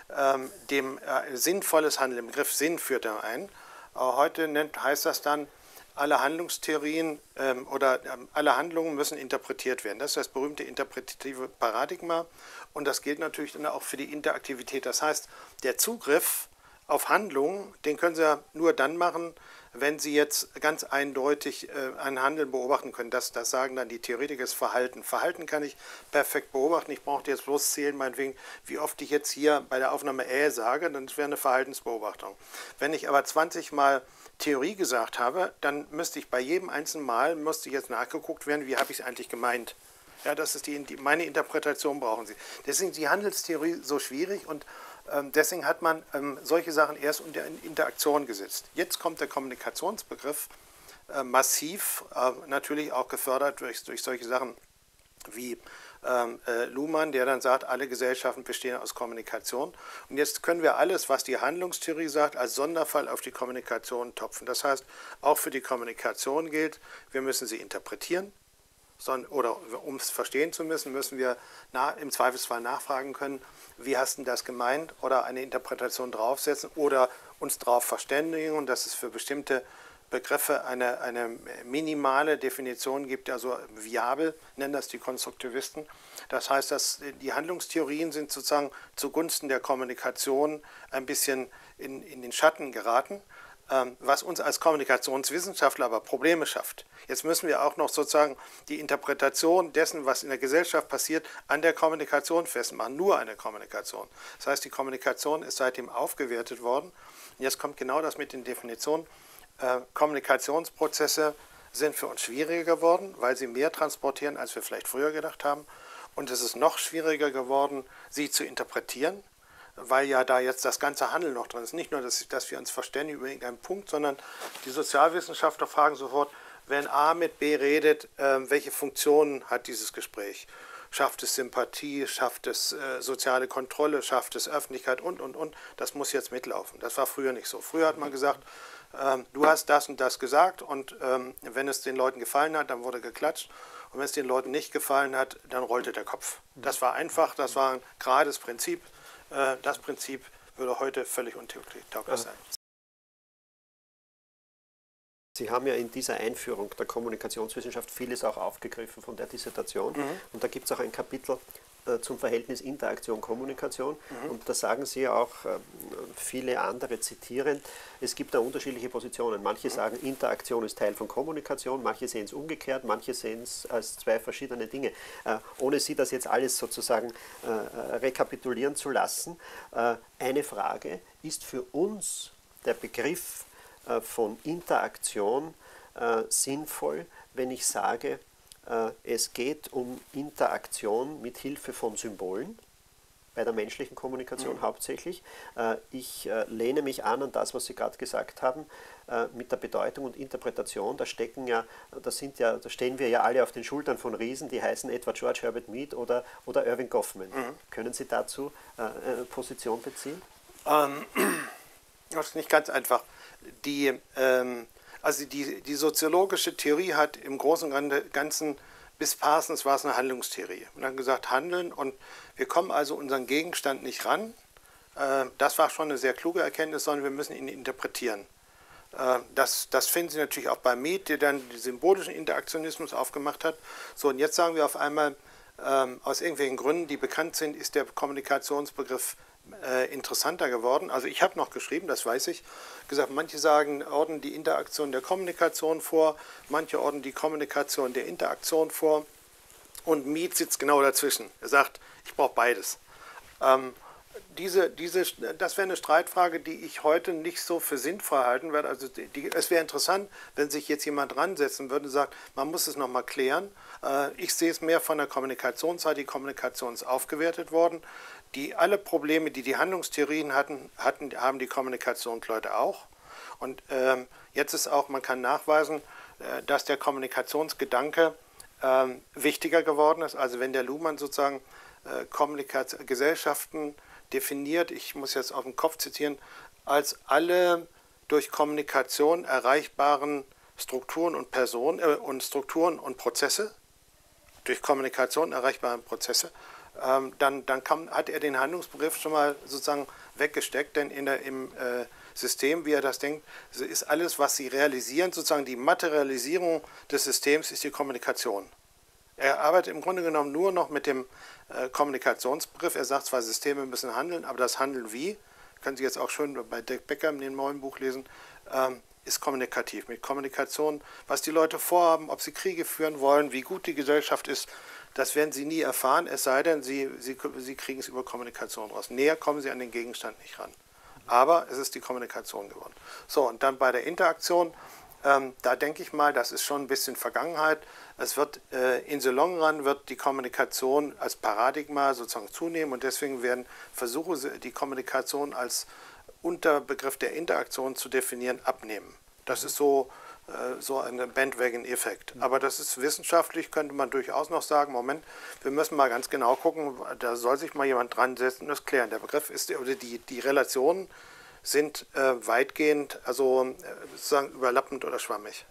sinnvolles Handeln, im Begriff Sinn führt er ein. Heute heißt das dann, alle Handlungstheorien oder alle Handlungen müssen interpretiert werden. Das ist das berühmte interpretative Paradigma und das gilt natürlich dann auch für die Interaktivität. Das heißt, der Zugriff auf Handlungen, den können Sie ja nur dann machen, wenn Sie jetzt ganz eindeutig ein Handeln beobachten können. Das sagen dann die Theoretiker, das Verhalten. Verhalten kann ich perfekt beobachten. Ich brauche jetzt bloß zählen, meinetwegen, wie oft ich jetzt hier bei der Aufnahme sage, dann wäre eine Verhaltensbeobachtung. Wenn ich aber 20 Mal Theorie gesagt habe, dann müsste ich bei jedem einzelnen Mal, jetzt nachgeguckt werden, wie habe ich es eigentlich gemeint. Ja, das ist meine Interpretation brauchen Sie. Deswegen ist die Handelstheorie so schwierig und deswegen hat man solche Sachen erst unter Interaktion gesetzt. Jetzt kommt der Kommunikationsbegriff massiv, natürlich auch gefördert durch solche Sachen wie Luhmann, der dann sagt, alle Gesellschaften bestehen aus Kommunikation. Und jetzt können wir alles, was die Handlungstheorie sagt, als Sonderfall auf die Kommunikation topfen. Das heißt, auch für die Kommunikation gilt, wir müssen sie interpretieren. Oder um es verstehen zu müssen, müssen wir im Zweifelsfall nachfragen können, wie hast du das gemeint oder eine Interpretation draufsetzen oder uns darauf verständigen und dass es für bestimmte Begriffe eine minimale Definition gibt, also viabel, nennen das die Konstruktivisten. Das heißt, dass die Handlungstheorien sind sozusagen zugunsten der Kommunikation ein bisschen in den Schatten geraten, was uns als Kommunikationswissenschaftler aber Probleme schafft. Jetzt müssen wir auch noch sozusagen die Interpretation dessen, was in der Gesellschaft passiert, an der Kommunikation festmachen, nur an der Kommunikation. Das heißt, die Kommunikation ist seitdem aufgewertet worden. Und jetzt kommt genau das mit den Definitionen. Kommunikationsprozesse sind für uns schwieriger geworden, weil sie mehr transportieren, als wir vielleicht früher gedacht haben. Und es ist noch schwieriger geworden, sie zu interpretieren, weil ja da jetzt das ganze Handeln noch drin ist. Nicht nur, dass wir uns verständigen über irgendeinen Punkt, sondern die Sozialwissenschaftler fragen sofort, wenn A mit B redet, welche Funktionen hat dieses Gespräch? Schafft es Sympathie, schafft es soziale Kontrolle, schafft es Öffentlichkeit und. Das muss jetzt mitlaufen. Das war früher nicht so. Früher hat man gesagt, du hast das und das gesagt und wenn es den Leuten gefallen hat, dann wurde geklatscht. Und wenn es den Leuten nicht gefallen hat, dann rollte der Kopf. Das war einfach, das war ein gerades Prinzip. Das Prinzip würde heute völlig untauglich sein. Sie haben ja in dieser Einführung der Kommunikationswissenschaft vieles auch aufgegriffen von der Dissertation. Und da gibt es auch ein Kapitel zum Verhältnis Interaktion-Kommunikation. Und da sagen Sie auch viele andere zitierend, es gibt da unterschiedliche Positionen. Manche sagen, Interaktion ist Teil von Kommunikation, manche sehen es umgekehrt, manche sehen es als zwei verschiedene Dinge. Ohne Sie das jetzt alles sozusagen rekapitulieren zu lassen, eine Frage, ist für uns der Begriff von Interaktion sinnvoll, wenn ich sage, es geht um Interaktion mit Hilfe von Symbolen, bei der menschlichen Kommunikation hauptsächlich. Ich lehne mich an das, was Sie gerade gesagt haben, mit der Bedeutung und Interpretation. Da stehen wir ja alle auf den Schultern von Riesen, die heißen etwa George Herbert Mead oder Irving Goffman. Können Sie dazu Position beziehen? Das ist nicht ganz einfach. Die soziologische Theorie hat im Großen und Ganzen, bis Parsons war es eine Handlungstheorie. Und dann gesagt, handeln und wir kommen also unseren Gegenstand nicht ran. Das war schon eine sehr kluge Erkenntnis, sondern wir müssen ihn interpretieren. Das finden Sie natürlich auch bei Mead, der dann den symbolischen Interaktionismus aufgemacht hat. So, und jetzt sagen wir auf einmal, aus irgendwelchen Gründen, die bekannt sind, ist der Kommunikationsbegriff interessanter geworden. Also ich habe noch geschrieben, das weiß ich, gesagt, manche sagen, ordnen die Interaktion der Kommunikation vor, manche ordnen die Kommunikation der Interaktion vor und Mead sitzt genau dazwischen. Er sagt, ich brauche beides. Das wäre eine Streitfrage, die ich heute nicht so für sinnvoll halten werde. Also es wäre interessant, wenn sich jetzt jemand dran setzen würde und sagt, man muss es nochmal klären. Ich sehe es mehr von der Kommunikationsseite. Die Kommunikation ist aufgewertet worden. Alle Probleme, die die Handlungstheorien hatten, haben die Kommunikationsleute auch. Und jetzt ist auch, man kann nachweisen, dass der Kommunikationsgedanke wichtiger geworden ist. Also wenn der Luhmann sozusagen Gesellschaften definiert, ich muss jetzt auf den Kopf zitieren, als alle durch Kommunikation erreichbaren Strukturen und Personen und Strukturen und Prozesse, durch Kommunikation erreichbare Prozesse, dann hat er den Handlungsbegriff schon mal sozusagen weggesteckt, denn im System, wie er das denkt, ist alles, was sie realisieren, sozusagen die Materialisierung des Systems, ist die Kommunikation. Er arbeitet im Grunde genommen nur noch mit dem Kommunikationsbegriff. Er sagt zwar, Systeme müssen handeln, aber das Handeln wie, können Sie jetzt auch schön bei Dirk Becker in dem neuen Buch lesen, ist kommunikativ. Mit Kommunikation, was die Leute vorhaben, ob sie Kriege führen wollen, wie gut die Gesellschaft ist, das werden Sie nie erfahren, es sei denn, Sie kriegen es über Kommunikation raus. Näher kommen Sie an den Gegenstand nicht ran. Aber es ist die Kommunikation geworden. So, und dann bei der Interaktion, da denke ich mal, das ist schon ein bisschen Vergangenheit. Es wird in the long run wird die Kommunikation als Paradigma sozusagen zunehmen und deswegen werden Versuche, die Kommunikation als Unterbegriff der Interaktion zu definieren, abnehmen. Das ist so ein Bandwagon-Effekt. Aber das ist wissenschaftlich, könnte man durchaus noch sagen, Moment, wir müssen mal ganz genau gucken, da soll sich mal jemand dran setzen und das klären. Der Begriff ist, oder die Relationen sind weitgehend, also sozusagen überlappend oder schwammig.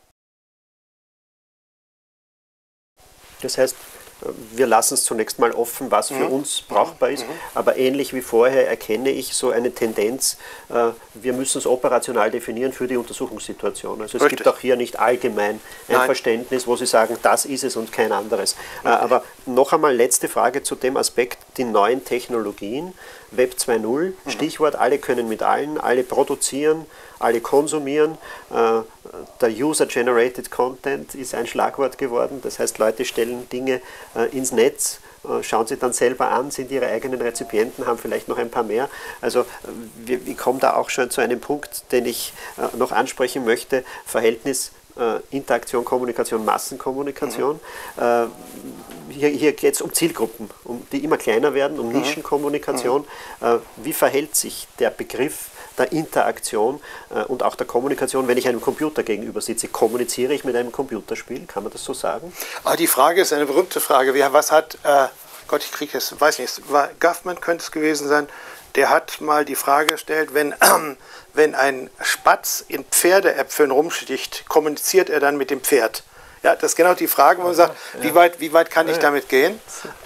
Das heißt, wir lassen es zunächst mal offen, was für uns brauchbar ist, aber ähnlich wie vorher erkenne ich so eine Tendenz, wir müssen es operational definieren für die Untersuchungssituation. Also es gibt auch hier nicht allgemein ein Verständnis, wo Sie sagen, das ist es und kein anderes. Aber noch einmal letzte Frage zu dem Aspekt, die neuen Technologien, Web 2.0, Stichwort, alle können mit allen, alle produzieren, alle konsumieren. Der User-Generated Content ist ein Schlagwort geworden. Das heißt, Leute stellen Dinge ins Netz, schauen sie dann selber an, sind ihre eigenen Rezipienten, haben vielleicht noch ein paar mehr. Also wir kommen da auch schon zu einem Punkt, den ich noch ansprechen möchte, Verhältnis Interaktion, Kommunikation, Massenkommunikation. Hier geht es um Zielgruppen, die immer kleiner werden, um Nischenkommunikation. Wie verhält sich der Begriff der Interaktion und auch der Kommunikation, wenn ich einem Computer gegenüber sitze? Kommuniziere ich mit einem Computerspiel? Kann man das so sagen? Die Frage ist eine berühmte Frage. Was hat, Gott, ich kriege es, weiß nicht, Goffman könnte es gewesen sein, der hat mal die Frage gestellt, wenn ein Spatz in Pferdeäpfeln rumsticht, kommuniziert er dann mit dem Pferd? Ja, das ist genau die Frage, wo man sagt, wie weit kann ich damit gehen?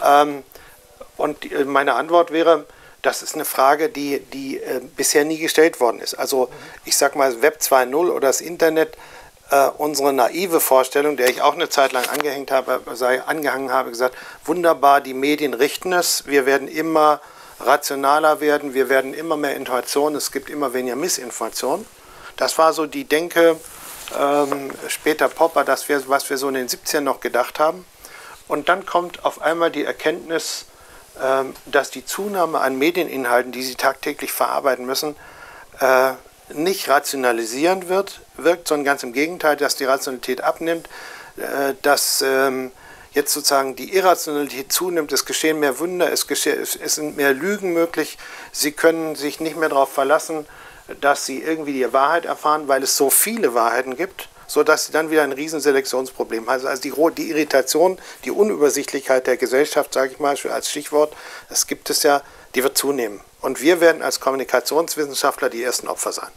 Und meine Antwort wäre, das ist eine Frage, die bisher nie gestellt worden ist. Also ich sage mal, Web 2.0 oder das Internet, unsere naive Vorstellung, der ich auch eine Zeit lang angehangen habe, gesagt, wunderbar, die Medien richten es, wir werden immer rationaler werden, wir werden immer mehr Informationen, es gibt immer weniger Missinformation. Das war so die Denke, später Popper, was wir so in den 70ern noch gedacht haben. Und dann kommt auf einmal die Erkenntnis, dass die Zunahme an Medieninhalten, die sie tagtäglich verarbeiten müssen, nicht rationalisierend wirkt, sondern ganz im Gegenteil, dass die Rationalität abnimmt, dass jetzt sozusagen die Irrationalität zunimmt, es geschehen mehr Wunder, es sind mehr Lügen möglich, sie können sich nicht mehr darauf verlassen, dass sie irgendwie die Wahrheit erfahren, weil es so viele Wahrheiten gibt, sodass sie dann wieder ein Riesenselektionsproblem haben. Also die Irritation, die Unübersichtlichkeit der Gesellschaft, sage ich mal als Stichwort, das gibt es ja, die wird zunehmen. Und wir werden als Kommunikationswissenschaftler die ersten Opfer sein.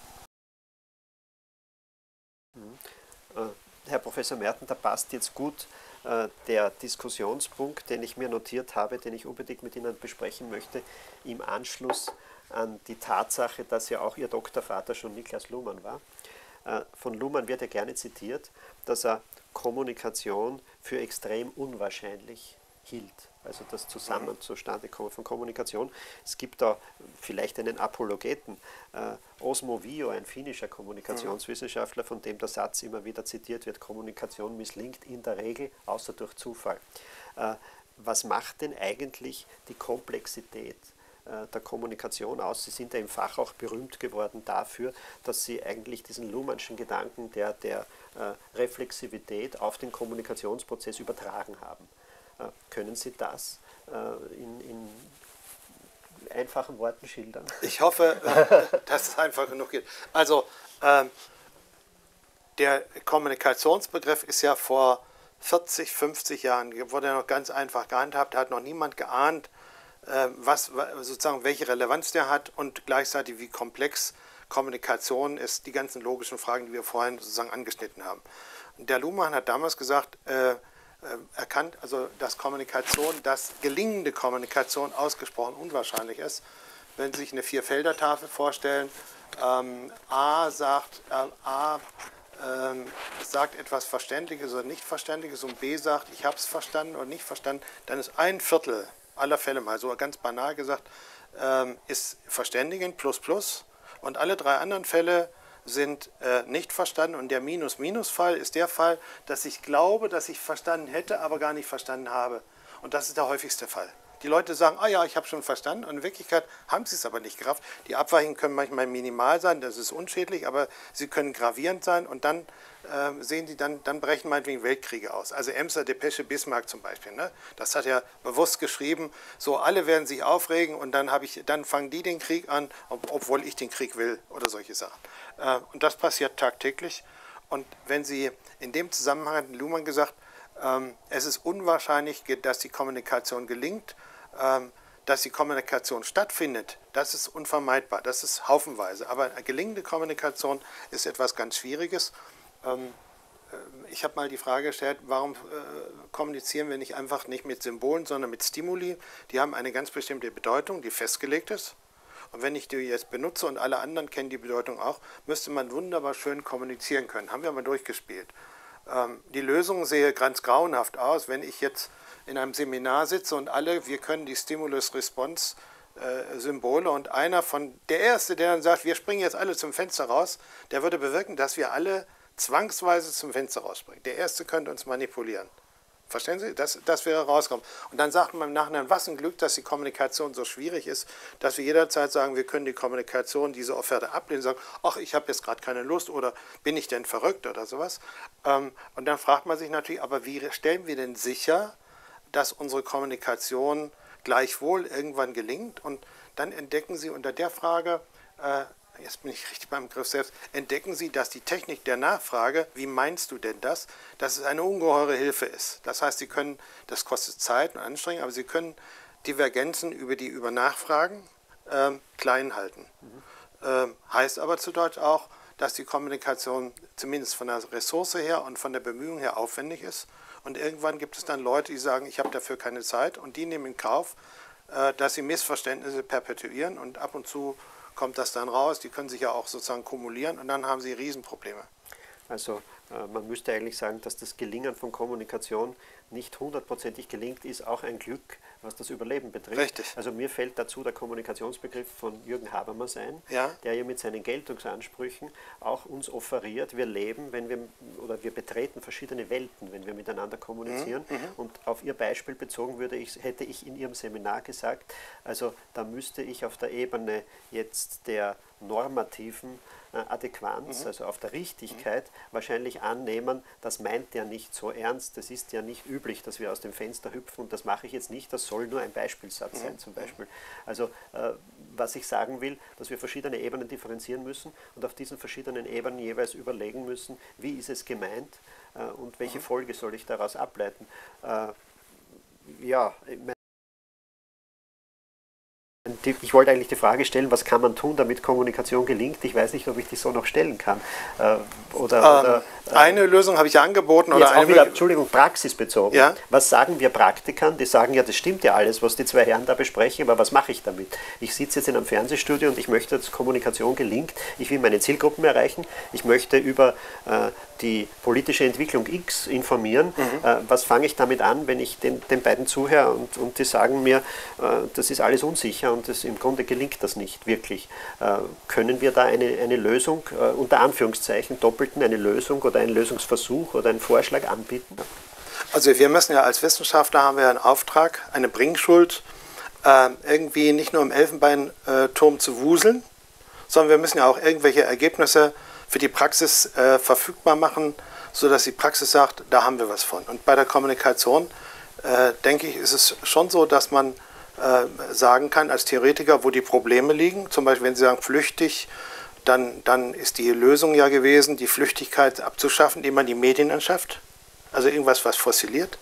Herr Professor Merten, da passt jetzt gut der Diskussionspunkt, den ich mir notiert habe, den ich unbedingt mit Ihnen besprechen möchte, im Anschluss an die Tatsache, dass ja auch Ihr Doktorvater schon Niklas Luhmann war. Von Luhmann wird ja gerne zitiert, dass er Kommunikation für extrem unwahrscheinlich hielt. Also das Zustandekommen von Kommunikation. Es gibt da vielleicht einen Apologeten, Osmo Vio, ein finnischer Kommunikationswissenschaftler, von dem der Satz immer wieder zitiert wird: Kommunikation misslingt in der Regel, außer durch Zufall. Was macht denn eigentlich die Komplexität der Kommunikation aus? Sie sind ja im Fach auch berühmt geworden dafür, dass Sie eigentlich diesen Luhmannschen Gedanken der Reflexivität auf den Kommunikationsprozess übertragen haben. Können Sie das in einfachen Worten schildern? Ich hoffe, dass es einfach genug geht. Also der Kommunikationsbegriff ist ja vor 40, 50 Jahren, wurde ja noch ganz einfach gehandhabt, da hat noch niemand geahnt, sozusagen welche Relevanz der hat und gleichzeitig wie komplex Kommunikation ist, die ganzen logischen Fragen, die wir vorhin sozusagen angeschnitten haben. Und der Luhmann hat damals gesagt, erkannt, also dass gelingende Kommunikation ausgesprochen unwahrscheinlich ist. Wenn Sie sich eine Vierfelder-Tafel vorstellen, A sagt etwas Verständliches oder nicht Verständliches und B sagt, ich habe es verstanden oder nicht verstanden, dann ist 1/4 aller Fälle, mal so ganz banal gesagt, ist Verständigen plus und alle 3 anderen Fälle sind nicht verstanden und der Minus-Minus-Fall ist der Fall, dass ich glaube, dass ich verstanden hätte, aber gar nicht verstanden habe. Und das ist der häufigste Fall. Die Leute sagen, ah ja, ich habe schon verstanden und in Wirklichkeit haben sie es aber nicht gerafft. Die Abweichungen können manchmal minimal sein, das ist unschädlich, aber sie können gravierend sein und dann sehen Sie, dann brechen meinetwegen Weltkriege aus. Also Emser Depesche Bismarck zum Beispiel, ne? Das hat er bewusst geschrieben, so alle werden sich aufregen und dann fangen die den Krieg an, obwohl ich den Krieg will oder solche Sachen. Und das passiert tagtäglich. Und wenn Sie in dem Zusammenhang, hat Luhmann gesagt, es ist unwahrscheinlich, dass die Kommunikation gelingt, dass die Kommunikation stattfindet, das ist unvermeidbar, das ist haufenweise. Aber eine gelingende Kommunikation ist etwas ganz Schwieriges. Ich habe mal die Frage gestellt, warum kommunizieren wir nicht einfach nicht mit Symbolen, sondern mit Stimuli? Die haben eine ganz bestimmte Bedeutung, die festgelegt ist. Und wenn ich die jetzt benutze und alle anderen kennen die Bedeutung auch, müsste man wunderbar schön kommunizieren können. Haben wir mal durchgespielt. Die Lösung sehe ganz grauenhaft aus, wenn ich jetzt in einem Seminar sitze und wir können die Stimulus-Response-Symbole und der Erste, der dann sagt, wir springen jetzt alle zum Fenster raus, der würde bewirken, dass wir alle zwangsweise zum Fenster rausspringen. Der Erste könnte uns manipulieren. Verstehen Sie? Das wäre rauskommen. Und dann sagt man im Nachhinein, was ein Glück, dass die Kommunikation so schwierig ist, dass wir jederzeit sagen, wir können die Kommunikation, diese Offerte ablehnen, sagen, ach, ich habe jetzt gerade keine Lust oder bin ich denn verrückt oder sowas. Und dann fragt man sich natürlich, aber wie stellen wir denn sicher, dass unsere Kommunikation gleichwohl irgendwann gelingt? Und dann entdecken Sie unter der Frage, jetzt bin ich richtig beim Begriff selbst, entdecken Sie, dass die Technik der Nachfrage, wie meinst du denn das, dass es eine ungeheure Hilfe ist. Das heißt, das kostet Zeit und Anstrengung, aber Sie können Divergenzen über Nachfragen klein halten. Heißt aber zu Deutsch auch, dass die Kommunikation zumindest von der Ressource her und von der Bemühung her aufwendig ist. Und irgendwann gibt es dann Leute, die sagen, ich habe dafür keine Zeit und die nehmen in Kauf, dass sie Missverständnisse perpetuieren und ab und zu kommt das dann raus, die können sich ja auch sozusagen kumulieren und dann haben sie Riesenprobleme. Also man müsste eigentlich sagen, dass das Gelingen von Kommunikation nicht 100%ig gelingt, ist auch ein Glück, was das Überleben betrifft. Richtig. Also mir fällt dazu der Kommunikationsbegriff von Jürgen Habermas ein, ja, der ja mit seinen Geltungsansprüchen auch uns offeriert, wir leben, wir betreten verschiedene Welten, wenn wir miteinander kommunizieren. Und auf Ihr Beispiel bezogen hätte ich in Ihrem Seminar gesagt, also da müsste ich auf der Ebene jetzt der normativen Adäquanz, also auf der Richtigkeit, wahrscheinlich annehmen, das meint der nicht so ernst, das ist ja nicht üblich, dass wir aus dem Fenster hüpfen und das mache ich jetzt nicht, das soll nur ein Beispielsatz sein zum Beispiel. Also was ich sagen will, dass wir verschiedene Ebenen differenzieren müssen und auf diesen verschiedenen Ebenen jeweils überlegen müssen, wie ist es gemeint und welche Folge soll ich daraus ableiten. Ja, Ich wollte eigentlich die Frage stellen, was kann man tun, damit Kommunikation gelingt? Ich weiß nicht, ob ich die so noch stellen kann. Eine Lösung habe ich ja angeboten. Oder jetzt auch wieder, Entschuldigung, praxisbezogen. Ja? Was sagen wir Praktikern? Die sagen, ja, das stimmt ja alles, was die zwei Herren da besprechen, aber was mache ich damit? Ich sitze jetzt in einem Fernsehstudio und ich möchte, dass Kommunikation gelingt. Ich will meine Zielgruppen erreichen. Ich möchte über die politische Entwicklung X informieren. Was fange ich damit an, wenn ich den beiden zuhöre und die sagen mir, das ist alles unsicher und im Grunde gelingt das nicht wirklich. Können wir da eine Lösung, unter Anführungszeichen doppelten, eine Lösung oder einen Lösungsversuch oder einen Vorschlag anbieten? Also wir müssen ja als Wissenschaftler, haben wir einen Auftrag, eine Bringschuld, irgendwie nicht nur im Elfenbeinturm zu wuseln, sondern wir müssen ja auch irgendwelche Ergebnisse für die Praxis verfügbar machen, sodass die Praxis sagt, da haben wir was von. Und bei der Kommunikation, denke ich, ist es schon so, dass man sagen kann als Theoretiker, wo die Probleme liegen. Zum Beispiel, wenn Sie sagen flüchtig, dann ist die Lösung ja gewesen, die Flüchtigkeit abzuschaffen, indem man die Medien anschafft. Also irgendwas, was fossiliert.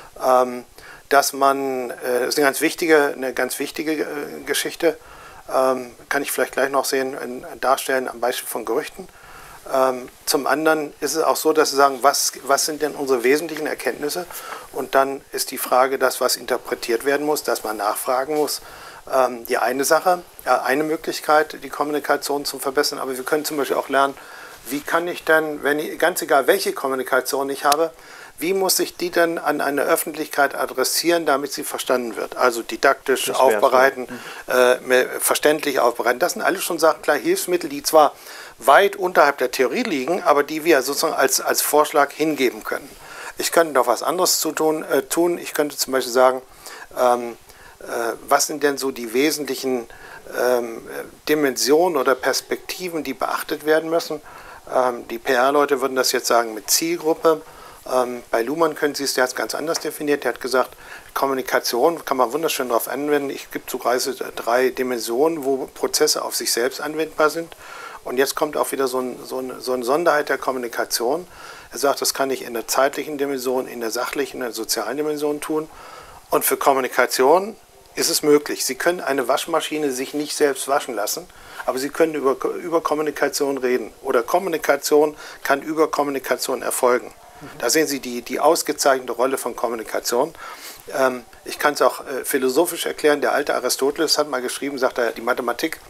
Dass man, das ist eine ganz wichtige Geschichte, kann ich vielleicht gleich noch darstellen am Beispiel von Gerüchten. Zum anderen ist es auch so, dass Sie sagen, was sind denn unsere wesentlichen Erkenntnisse? Und dann ist die Frage, das, was interpretiert werden muss, dass man nachfragen muss, die eine Sache, eine Möglichkeit, die Kommunikation zu verbessern. Aber wir können zum Beispiel auch lernen, wie kann ich denn, ganz egal welche Kommunikation ich habe, wie muss ich die denn an eine Öffentlichkeit adressieren, damit sie verstanden wird? Also didaktisch aufbereiten, verständlich aufbereiten. Das sind alles schon Sachen, klar, Hilfsmittel, die zwar weit unterhalb der Theorie liegen, aber die wir sozusagen als Vorschlag hingeben können. Ich könnte noch was anderes tun. Ich könnte zum Beispiel sagen, was sind denn so die wesentlichen Dimensionen oder Perspektiven, die beachtet werden müssen? Die PR-Leute würden das jetzt sagen mit Zielgruppe. Bei Luhmann können Sie es, der hat es ganz anders definiert. Der hat gesagt, Kommunikation kann man wunderschön darauf anwenden. Ich gebe zu 3 Dimensionen, wo Prozesse auf sich selbst anwendbar sind. Und jetzt kommt auch wieder so eine Sonderheit der Kommunikation. Er sagt, das kann ich in der zeitlichen Dimension, in der sachlichen, in der sozialen Dimension tun. Und für Kommunikation ist es möglich. Sie können eine Waschmaschine sich nicht selbst waschen lassen, aber Sie können über Kommunikation reden. Oder Kommunikation kann über Kommunikation erfolgen. Da sehen Sie die ausgezeichnete Rolle von Kommunikation. Ich kann es auch philosophisch erklären. Der alte Aristoteles hat mal geschrieben, sagt er, die Mathematik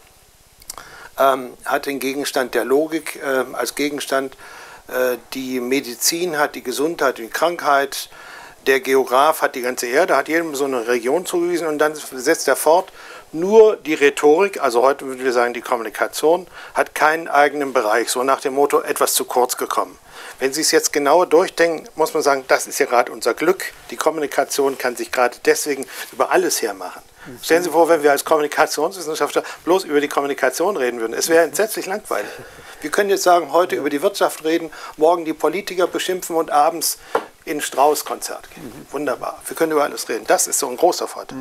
hat den Gegenstand der Logik als Gegenstand, die Medizin hat die Gesundheit, die Krankheit, der Geograf hat die ganze Erde, hat jedem so eine Region zugewiesen und dann setzt er fort, nur die Rhetorik, also heute würden wir sagen die Kommunikation, hat keinen eigenen Bereich, so nach dem Motto, etwas zu kurz gekommen. Wenn Sie es jetzt genauer durchdenken, muss man sagen, das ist ja gerade unser Glück. Die Kommunikation kann sich gerade deswegen über alles hermachen. Stellen Sie sich vor, wenn wir als Kommunikationswissenschaftler bloß über die Kommunikation reden würden. Es wäre entsetzlich langweilig. Wir können jetzt sagen, heute über die Wirtschaft reden, morgen die Politiker beschimpfen und abends in ein Strauß-Konzert gehen. Wunderbar. Wir können über alles reden. Das ist so ein großer Vorteil.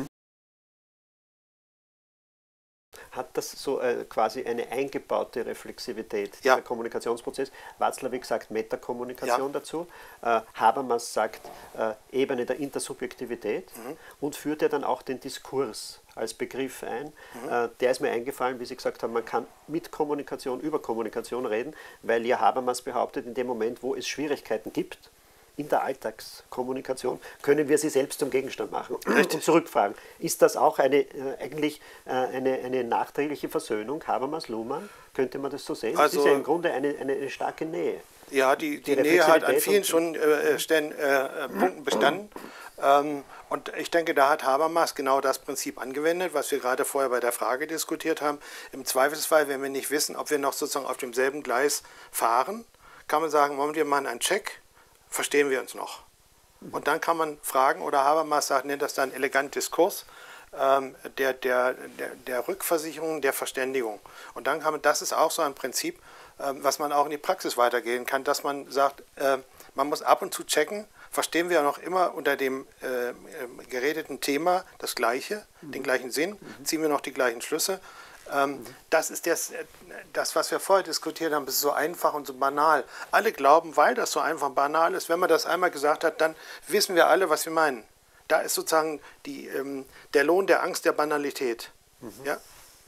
Hat das so quasi eine eingebaute Reflexivität, ja. Der Kommunikationsprozess? Watzlawick sagt Metakommunikation dazu. Habermas sagt Ebene der Intersubjektivität und führt ja dann auch den Diskurs als Begriff ein. Der ist mir eingefallen, wie Sie gesagt haben, man kann mit Kommunikation über Kommunikation reden, weil ja Habermas behauptet, in dem Moment, wo es Schwierigkeiten gibt, in der Alltagskommunikation können wir sie selbst zum Gegenstand machen. Richtig. Und zurückfragen, ist das auch eigentlich eine nachträgliche Versöhnung, Habermas-Luhmann? Könnte man das so sehen? Also, das ist ja im Grunde eine starke Nähe. Ja, die Nähe hat an vielen schon Punkten bestanden. Und ich denke, da hat Habermas genau das Prinzip angewendet, was wir gerade vorher bei der Frage diskutiert haben. Im Zweifelsfall, wenn wir nicht wissen, ob wir noch sozusagen auf demselben Gleis fahren, kann man sagen, wollen wir machen einen Check, verstehen wir uns noch. Und dann kann man fragen, oder Habermas nennt das dann elegant Diskurs, der Rückversicherung, der Verständigung. Und dann kann man, das ist auch so ein Prinzip, was man auch in die Praxis weitergehen kann, dass man sagt, man muss ab und zu checken, verstehen wir noch immer unter dem geredeten Thema das Gleiche, den gleichen Sinn, ziehen wir noch die gleichen Schlüsse. Das ist das, was wir vorher diskutiert haben, ist so einfach und so banal. Alle glauben, weil das so einfach und banal ist, wenn man das einmal gesagt hat, dann wissen wir alle, was wir meinen. Da ist sozusagen der Lohn der Angst der Banalität. Ja?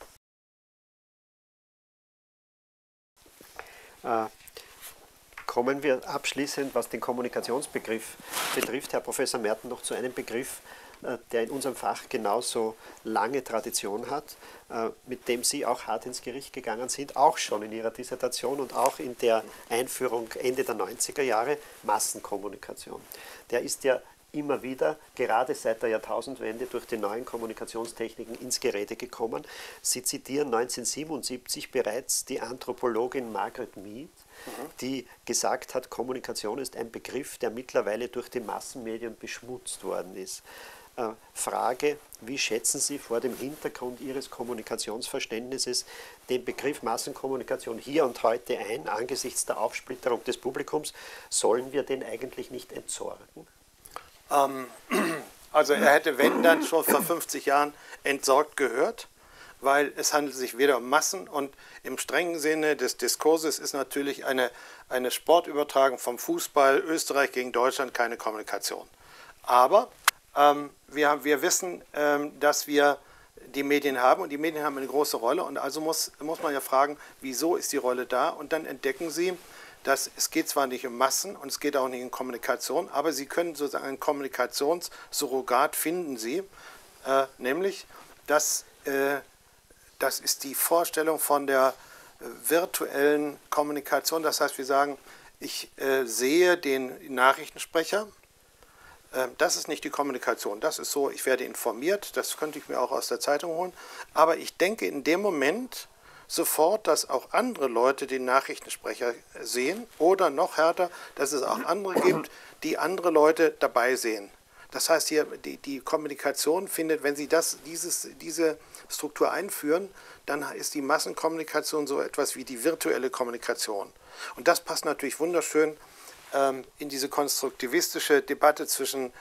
Kommen wir abschließend, was den Kommunikationsbegriff betrifft, Herr Professor Merten, noch zu einem Begriff, der in unserem Fach genauso lange Tradition hat, mit dem Sie auch hart ins Gericht gegangen sind, auch schon in Ihrer Dissertation und auch in der Einführung Ende der 90er Jahre, Massenkommunikation. Der ist ja immer wieder, gerade seit der Jahrtausendwende, durch die neuen Kommunikationstechniken ins Gerede gekommen. Sie zitieren 1977 bereits die Anthropologin Margaret Mead, die gesagt hat, Kommunikation ist ein Begriff, der mittlerweile durch die Massenmedien beschmutzt worden ist. Frage, wie schätzen Sie vor dem Hintergrund Ihres Kommunikationsverständnisses den Begriff Massenkommunikation hier und heute ein, angesichts der Aufsplitterung des Publikums? Sollen wir den eigentlich nicht entsorgen? Also er hätte, wenn, dann schon vor 50 Jahren entsorgt gehört, weil es handelt sich weder um Massen und im strengen Sinne des Diskurses ist natürlich eine Sportübertragung vom Fußball Österreich gegen Deutschland keine Kommunikation. Aber wir wissen, dass wir die Medien haben und die Medien haben eine große Rolle und also muss man ja fragen, wieso ist die Rolle da und dann entdecken Sie, dass es geht zwar nicht um Massen und es geht auch nicht um Kommunikation, aber Sie können sozusagen ein Kommunikationssurrogat finden Sie, nämlich das ist die Vorstellung von der virtuellen Kommunikation. Das heißt, wir sagen, ich sehe den Nachrichtensprecher. Das ist nicht die Kommunikation. Das ist so, ich werde informiert. Das könnte ich mir auch aus der Zeitung holen. Aber ich denke in dem Moment sofort, dass auch andere Leute den Nachrichtensprecher sehen oder noch härter, dass es auch andere gibt, die andere Leute dabei sehen. Das heißt hier, die Kommunikation findet, wenn Sie diese Struktur einführen, dann ist die Massenkommunikation so etwas wie die virtuelle Kommunikation. Und das passt natürlich wunderschön in diese konstruktivistische Debatte zwischen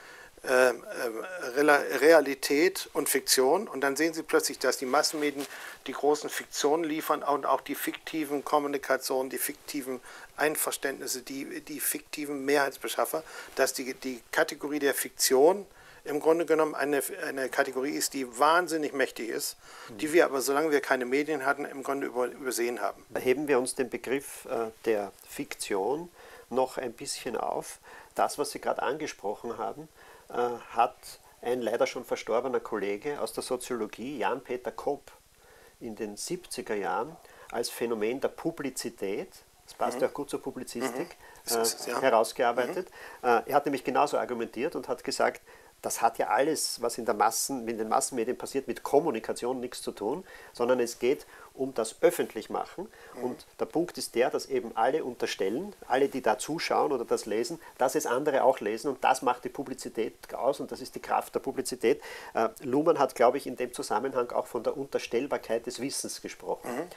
Realität und Fiktion. Und dann sehen Sie plötzlich, dass die Massenmedien die großen Fiktionen liefern und auch die fiktiven Kommunikationen, die fiktiven Einverständnisse, die fiktiven Mehrheitsbeschaffer, dass die Kategorie der Fiktion im Grunde genommen eine Kategorie ist, die wahnsinnig mächtig ist, die wir aber, solange wir keine Medien hatten, im Grunde übersehen haben. Heben wir uns den Begriff der Fiktion noch ein bisschen auf. Das, was Sie gerade angesprochen haben, hat ein leider schon verstorbener Kollege aus der Soziologie, Jan-Peter Kopp, in den 70er Jahren als Phänomen der Publizität, das passt ja auch gut zur Publizistik, herausgearbeitet. Er hat nämlich genauso argumentiert und hat gesagt, das hat ja alles, was in den Massenmedien passiert, mit Kommunikation nichts zu tun, sondern es geht um das Öffentlichmachen. Und der Punkt ist der, dass eben alle unterstellen, alle, die da zuschauen oder das lesen, dass es andere auch lesen und das macht die Publizität aus und das ist die Kraft der Publizität. Luhmann hat, glaube ich, in dem Zusammenhang auch von der Unterstellbarkeit des Wissens gesprochen.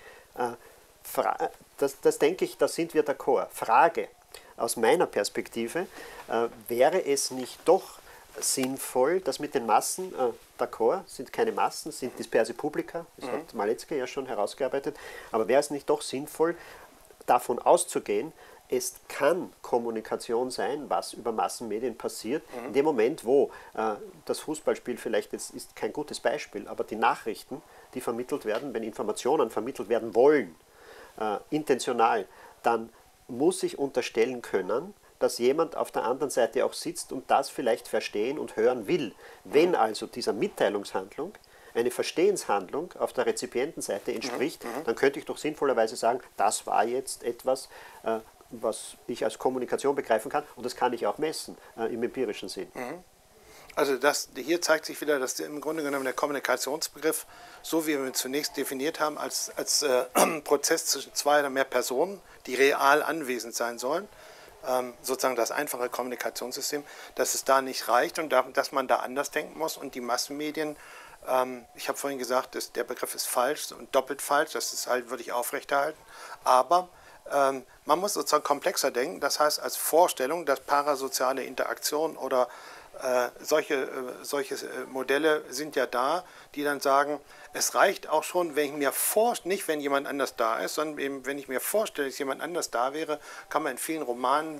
Das denke ich, da sind wir d'accord. Frage aus meiner Perspektive, wäre es nicht doch sinnvoll, dass mit den Massen, d'accord, sind keine Massen, sind disperse Publica, das hat Maletzky ja schon herausgearbeitet, aber wäre es nicht doch sinnvoll, davon auszugehen, es kann Kommunikation sein, was über Massenmedien passiert, in dem Moment, wo das Fußballspiel vielleicht jetzt ist kein gutes Beispiel, aber die Nachrichten, die vermittelt werden, wenn Informationen vermittelt werden wollen, intentional, dann muss ich unterstellen können, dass jemand auf der anderen Seite auch sitzt und das vielleicht verstehen und hören will. Wenn also dieser Mitteilungshandlung eine Verstehenshandlung auf der Rezipientenseite entspricht, dann könnte ich doch sinnvollerweise sagen, das war jetzt etwas, was ich als Kommunikation begreifen kann und das kann ich auch messen im empirischen Sinn. Also hier zeigt sich wieder, dass im Grunde genommen der Kommunikationsbegriff, so wie wir ihn zunächst definiert haben, als Prozess zwischen zwei oder mehr Personen, die real anwesend sein sollen, sozusagen das einfache Kommunikationssystem, dass es da nicht reicht und dass man da anders denken muss. Und die Massenmedien, ich habe vorhin gesagt, der Begriff ist falsch und doppelt falsch, das ist halt, würde ich aufrechterhalten. Aber man muss sozusagen komplexer denken, das heißt als Vorstellung, dass parasoziale Interaktion oder solche Modelle sind ja da, die dann sagen, es reicht auch schon, wenn ich mir vorstelle, nicht wenn jemand anders da ist, sondern eben, wenn ich mir vorstelle, dass jemand anders da wäre, kann man in vielen Romanen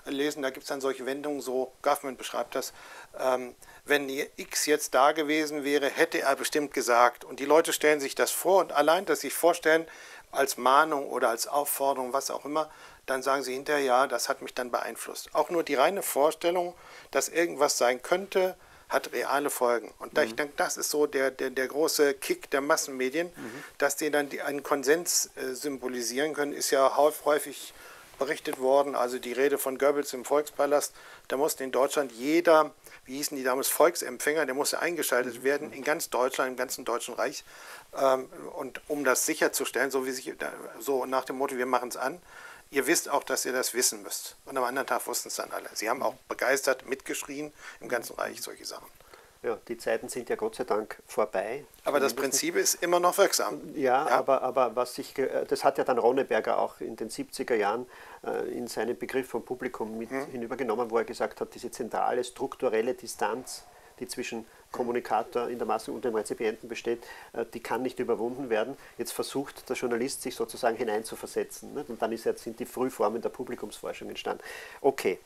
lesen, da gibt es dann solche Wendungen, so Goffman beschreibt das, wenn X jetzt da gewesen wäre, hätte er bestimmt gesagt. Und die Leute stellen sich das vor und allein, dass sie sich vorstellen, als Mahnung oder als Aufforderung, was auch immer, dann sagen sie hinterher, ja, das hat mich dann beeinflusst. Auch nur die reine Vorstellung, dass irgendwas sein könnte, hat reale Folgen. Und ich denke, das ist so der große Kick der Massenmedien, dass die dann einen Konsens symbolisieren können, ist ja häufig berichtet worden, also die Rede von Goebbels im Volkspalast, da musste in Deutschland jeder, wie hießen die damals, Volksempfänger, der musste eingeschaltet werden in ganz Deutschland, im ganzen Deutschen Reich. Und um das sicherzustellen, so nach dem Motto, wir machen es an, ihr wisst auch, dass ihr das wissen müsst. Und am anderen Tag wussten es dann alle. Sie haben auch begeistert mitgeschrien im ganzen Reich, solche Sachen. Ja, die Zeiten sind ja Gott sei Dank vorbei. Aber das Prinzip ist immer noch wirksam. Ja, ja? Aber das hat ja dann Ronneberger auch in den 70er Jahren in seinen Begriff vom Publikum mit hinübergenommen, wo er gesagt hat, diese zentrale, strukturelle Distanz, die zwischen Kommunikator in der Masse und dem Rezipienten besteht, die kann nicht überwunden werden. Jetzt versucht der Journalist, sich sozusagen hineinzuversetzen. Nicht? Und dann sind die Frühformen der Publikumsforschung entstanden. Okay.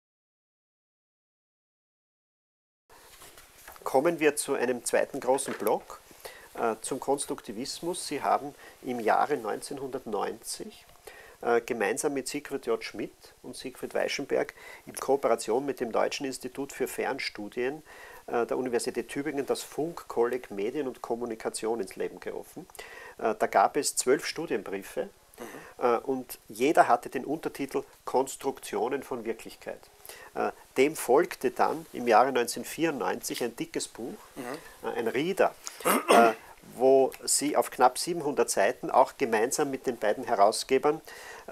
Kommen wir zu einem zweiten großen Block, zum Konstruktivismus. Sie haben im Jahre 1990 gemeinsam mit Siegfried J. Schmidt und Siegfried Weichenberg in Kooperation mit dem Deutschen Institut für Fernstudien der Universität Tübingen das Funkkolleg Medien und Kommunikation ins Leben gerufen. Da gab es 12 Studienbriefe und jeder hatte den Untertitel Konstruktionen von Wirklichkeit. Dem folgte dann im Jahre 1994 ein dickes Buch, ein Rieder, wo sie auf knapp 700 Seiten auch gemeinsam mit den beiden Herausgebern,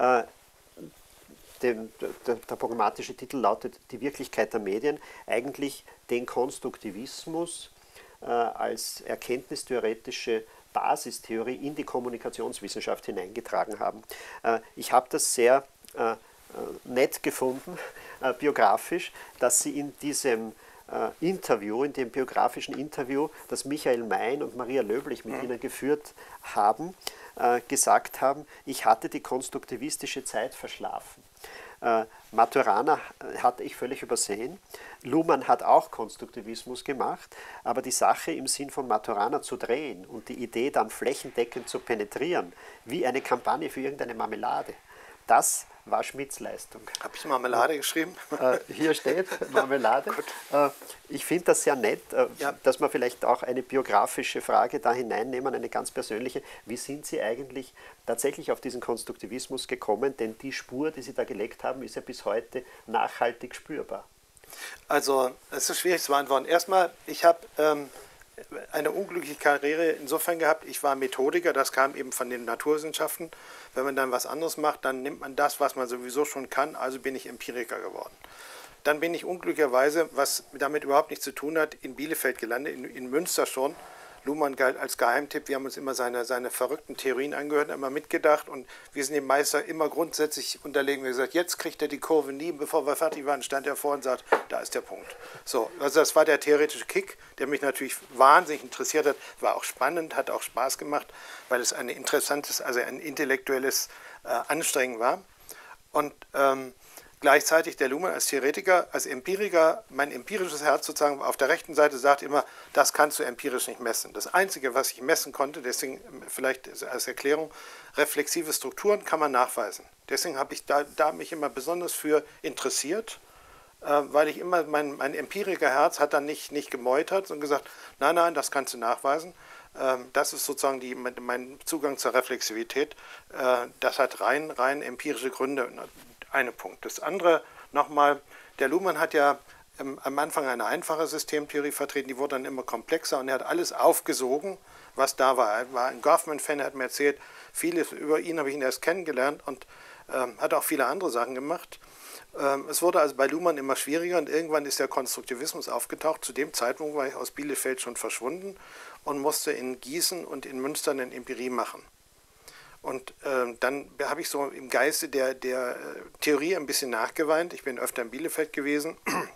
der programmatische Titel lautet Die Wirklichkeit der Medien, eigentlich den Konstruktivismus als erkenntnistheoretische Basistheorie in die Kommunikationswissenschaft hineingetragen haben. Ich habe das sehr nett gefunden, biografisch, dass Sie in diesem Interview, in dem biografischen Interview, das Michael Mein und Maria Löblich mit Ihnen geführt haben, gesagt haben, ich hatte die konstruktivistische Zeit verschlafen. Maturana hatte ich völlig übersehen. Luhmann hat auch Konstruktivismus gemacht, aber die Sache im Sinn von Maturana zu drehen und die Idee dann flächendeckend zu penetrieren, wie eine Kampagne für irgendeine Marmelade, das war Schmidts Leistung. Habe ich Marmelade geschrieben? Hier steht Marmelade. Ich finde das sehr nett, dass wir vielleicht auch eine biografische Frage da hineinnehmen, eine ganz persönliche. Wie sind Sie eigentlich tatsächlich auf diesen Konstruktivismus gekommen? Denn die Spur, die Sie da gelegt haben, ist ja bis heute nachhaltig spürbar. Also, es ist schwierig zu beantworten. Erstmal, ich habe eine unglückliche Karriere insofern gehabt, ich war Methodiker, das kam eben von den Naturwissenschaften. Wenn man dann was anderes macht, dann nimmt man das, was man sowieso schon kann, also bin ich Empiriker geworden. Dann bin ich unglücklicherweise, was damit überhaupt nichts zu tun hat, in Bielefeld gelandet, in Münster schon. Luhmann galt als Geheimtipp, wir haben uns immer seine verrückten Theorien angehört, immer mitgedacht und wir sind dem Meister immer grundsätzlich unterlegen. Wir haben gesagt, jetzt kriegt er die Kurve nie, bevor wir fertig waren, stand er vor und sagt, da ist der Punkt. So, also das war der theoretische Kick, der mich natürlich wahnsinnig interessiert hat, war auch spannend, hat auch Spaß gemacht, weil es ein interessantes, also ein intellektuelles Anstrengen war. Und gleichzeitig der Luhmann als Theoretiker, als Empiriker, mein empirisches Herz sozusagen auf der rechten Seite sagt immer, das kannst du empirisch nicht messen. Das Einzige, was ich messen konnte, deswegen vielleicht als Erklärung, reflexive Strukturen kann man nachweisen. Deswegen habe ich da mich immer besonders für interessiert, weil ich immer, mein Empirikerherz hat dann nicht gemeutert und gesagt, nein, das kannst du nachweisen. Das ist sozusagen mein Zugang zur Reflexivität. Das hat rein empirische Gründe. Eine Punkt. Das andere nochmal, der Luhmann hat ja am Anfang eine einfache Systemtheorie vertreten, die wurde dann immer komplexer und er hat alles aufgesogen, was da war. Er war ein Goffman-Fan, er hat mir erzählt, vieles über ihn habe ich ihn erst kennengelernt und hat auch viele andere Sachen gemacht. Es wurde also bei Luhmann immer schwieriger und irgendwann ist der Konstruktivismus aufgetaucht. Zu dem Zeitpunkt war ich aus Bielefeld schon verschwunden und musste in Gießen und in Münster eine Empirie machen. Und dann habe ich so im Geiste der Theorie ein bisschen nachgeweint. Ich bin öfter in Bielefeld gewesen.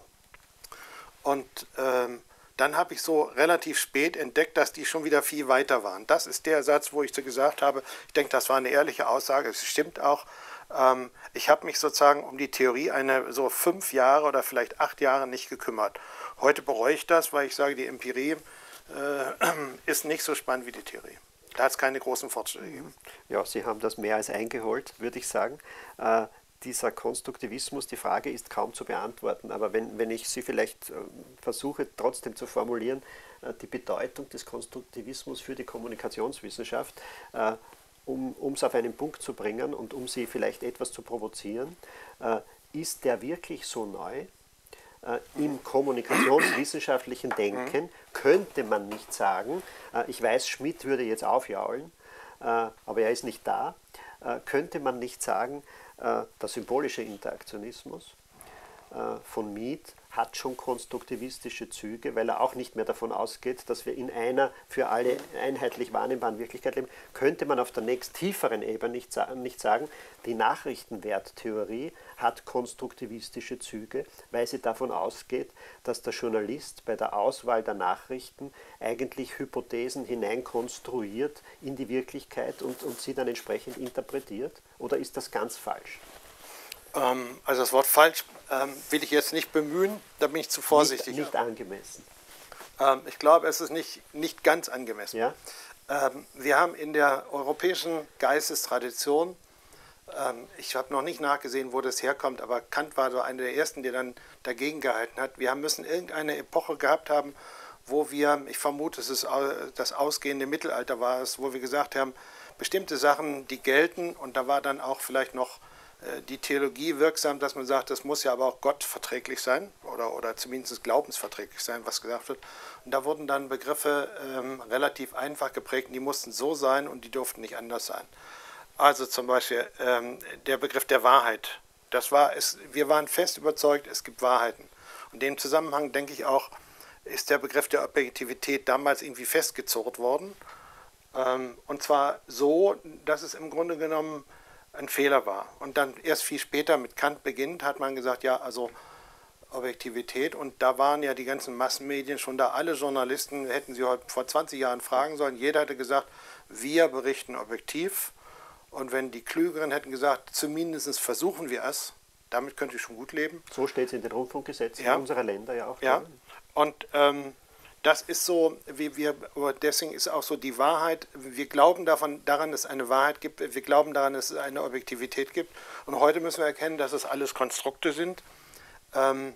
Und dann habe ich so relativ spät entdeckt, dass die schon wieder viel weiter waren. Das ist der Satz, wo ich so gesagt habe, ich denke, das war eine ehrliche Aussage, es stimmt auch. Ich habe mich sozusagen um die Theorie so 5 Jahre oder vielleicht 8 Jahre nicht gekümmert. Heute bereue ich das, weil ich sage, die Empirie ist nicht so spannend wie die Theorie. Da hat es keine großen Fortschritte gegeben. Ja, Sie haben das mehr als eingeholt, würde ich sagen. Dieser Konstruktivismus, die Frage ist kaum zu beantworten, aber wenn ich sie vielleicht versuche trotzdem zu formulieren, die Bedeutung des Konstruktivismus für die Kommunikationswissenschaft, um es auf einen Punkt zu bringen und um sie vielleicht etwas zu provozieren, ist der wirklich so neu? Im kommunikationswissenschaftlichen Denken könnte man nicht sagen, ich weiß, Schmidt würde jetzt aufjaulen, aber er ist nicht da, könnte man nicht sagen, der symbolische Interaktionismus von Mead hat schon konstruktivistische Züge, weil er auch nicht mehr davon ausgeht, dass wir in einer für alle einheitlich wahrnehmbaren Wirklichkeit leben. Könnte man auf der nächst tieferen Ebene nicht sagen, die Nachrichtenwerttheorie hat konstruktivistische Züge, weil sie davon ausgeht, dass der Journalist bei der Auswahl der Nachrichten eigentlich Hypothesen hineinkonstruiert in die Wirklichkeit und sie dann entsprechend interpretiert? Oder ist das ganz falsch? Also das Wort falsch will ich jetzt nicht bemühen, da bin ich zu vorsichtig. Nicht angemessen. Ich glaube, es ist nicht ganz angemessen. Ja? Wir haben in der europäischen Geistestradition, ich habe noch nicht nachgesehen, wo das herkommt, aber Kant war so einer der Ersten, der dann dagegen gehalten hat. Wir müssen irgendeine Epoche gehabt haben, wo wir, ich vermute, es ist das ausgehende Mittelalter war es, wo wir gesagt haben, bestimmte Sachen, die gelten, und da war dann auch vielleicht noch die Theologie wirksam, dass man sagt, das muss ja aber auch Gott verträglich sein oder zumindest glaubensverträglich sein, was gesagt wird. Und da wurden dann Begriffe relativ einfach geprägt, und die mussten so sein und die durften nicht anders sein. Also zum Beispiel der Begriff der Wahrheit. Wir waren fest überzeugt, es gibt Wahrheiten. Und in dem Zusammenhang denke ich auch, ist der Begriff der Objektivität damals irgendwie festgezurrt worden. Und zwar so, dass es im Grunde genommen ein Fehler war. Und dann erst viel später mit Kant beginnt, hat man gesagt, ja, also Objektivität. Und da waren ja die ganzen Massenmedien schon da. Alle Journalisten hätten sie heute vor 20 Jahren fragen sollen. Jeder hätte gesagt, wir berichten objektiv. Und wenn die Klügeren hätten gesagt, zumindest versuchen wir es, damit könnte ich schon gut leben. So steht es in den Rundfunkgesetzen unserer Länder ja auch. Ja. Und das ist so, deswegen ist auch so die Wahrheit, wir glauben daran, dass es eine Wahrheit gibt, wir glauben daran, dass es eine Objektivität gibt. Und heute müssen wir erkennen, dass es alles Konstrukte sind. Man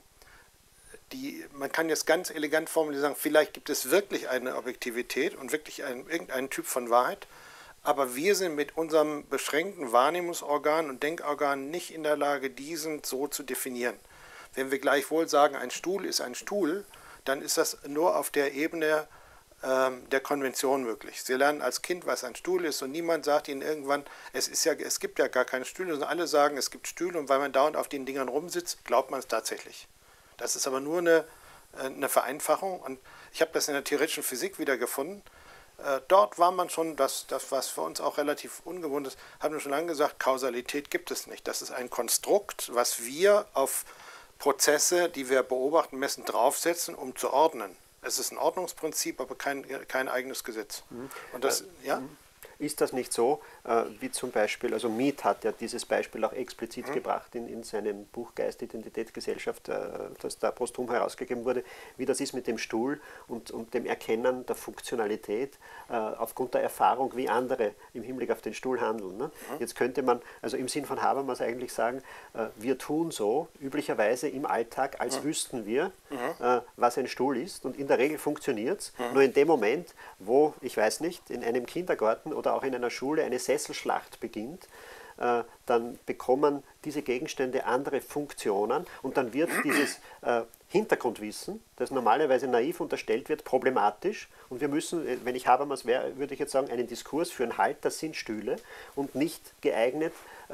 kann jetzt ganz elegant formulieren, sagen, vielleicht gibt es wirklich eine Objektivität und wirklich irgendeinen Typ von Wahrheit, aber wir sind mit unserem beschränkten Wahrnehmungsorgan und Denkorgan nicht in der Lage, diesen so zu definieren. Wenn wir gleichwohl sagen, ein Stuhl ist ein Stuhl, dann ist das nur auf der Ebene der Konvention möglich. Sie lernen als Kind, was ein Stuhl ist, und niemand sagt ihnen irgendwann, es gibt ja gar keine Stühle, sondern alle sagen, es gibt Stühle, und weil man dauernd auf den Dingern rumsitzt, glaubt man es tatsächlich. Das ist aber nur eine Vereinfachung, und ich habe das in der theoretischen Physik wiedergefunden. Dort war man schon, das was für uns auch relativ ungewohnt ist, hat man schon lange gesagt, Kausalität gibt es nicht. Das ist ein Konstrukt, was wir auf Prozesse, die wir beobachten, messen, draufsetzen, um zu ordnen. Es ist ein Ordnungsprinzip, aber kein eigenes Gesetz. Und das, ja? Ist das nicht so, wie zum Beispiel, also Mead hat ja dieses Beispiel auch explizit gebracht in seinem Buch Geist, Identität, Gesellschaft, das da posthum herausgegeben wurde, wie das ist mit dem Stuhl und dem Erkennen der Funktionalität aufgrund der Erfahrung, wie andere im Hinblick auf den Stuhl handeln. Ne? Jetzt könnte man, also im Sinn von Habermas eigentlich sagen, wir tun so üblicherweise im Alltag, als wüssten wir, was ein Stuhl ist, und in der Regel funktioniert es, nur in dem Moment, wo, ich weiß nicht, in einem Kindergarten oder auch in einer Schule eine Sesselschlacht beginnt, dann bekommen diese Gegenstände andere Funktionen, und dann wird dieses Hintergrundwissen, das normalerweise naiv unterstellt wird, problematisch, und wir müssen, wenn ich Habermas wäre, würde ich jetzt sagen, einen Diskurs führen, halt, das sind Stühle und nicht geeignet,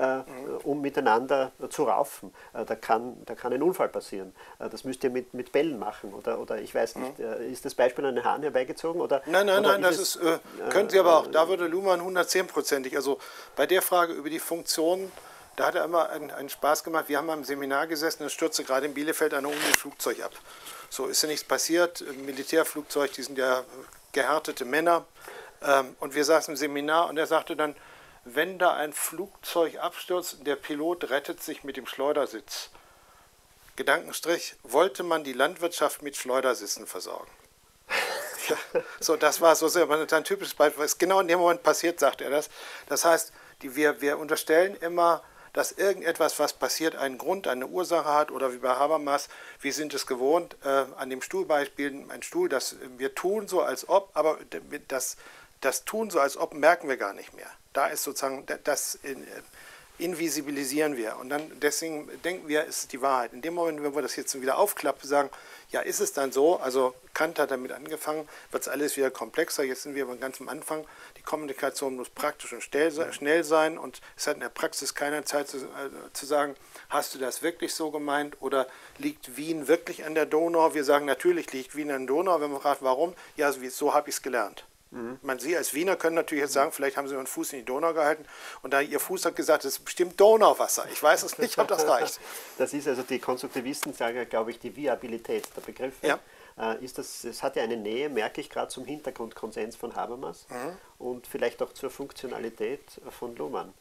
um miteinander zu raufen. Da kann ein Unfall passieren. Das müsst ihr mit Bällen machen oder ich weiß nicht. Ist das Beispiel an den Haaren herbeigezogen? Nein, das können Sie aber auch. Da würde Luhmann 110%ig. Also bei der Frage über die Funktion, da hat er immer einen Spaß gemacht. Wir haben am Seminar gesessen, es stürzte gerade in Bielefeld eine Uni Flugzeug ab. So ist ja nichts passiert. Im Militärflugzeug, die sind ja gehärtete Männer. Und wir saßen im Seminar, und er sagte dann, wenn da ein Flugzeug abstürzt und der Pilot rettet sich mit dem Schleudersitz. Gedankenstrich, wollte man die Landwirtschaft mit Schleudersitzen versorgen? Ja, so, das war so ein typisches Beispiel. Was genau in dem Moment passiert, sagt er das. Das heißt, wir unterstellen immer, dass irgendetwas, was passiert, einen Grund, eine Ursache hat, oder wie bei Habermas, wir sind es gewohnt, an dem Stuhlbeispiel, ein Stuhl, das wir tun so als ob, aber das Tun so als ob merken wir gar nicht mehr. Da ist sozusagen, das invisibilisieren wir, und dann deswegen denken wir, es ist die Wahrheit. In dem Moment, wenn wir das jetzt wieder aufklappen, sagen, ja, ist es dann so, also Kant hat damit angefangen, wird es alles wieder komplexer, jetzt sind wir ganz am Anfang, die Kommunikation muss praktisch und schnell sein, und es hat in der Praxis keiner Zeit zu sagen, hast du das wirklich so gemeint, oder liegt Wien wirklich an der Donau? Wir sagen, natürlich liegt Wien an der Donau, wenn man fragt, warum, ja, so habe ich es gelernt. Sie als Wiener können natürlich jetzt sagen, vielleicht haben Sie Ihren Fuß in die Donau gehalten und da Ihr Fuß hat gesagt, das ist bestimmt Donauwasser. Ich weiß es nicht, ob das reicht. Das ist also, die Konstruktivisten sagen, glaube ich, die Viabilität der Begriffe. Ja. Es hat ja eine Nähe, merke ich gerade, zum Hintergrundkonsens von Habermas und vielleicht auch zur Funktionalität von Luhmann.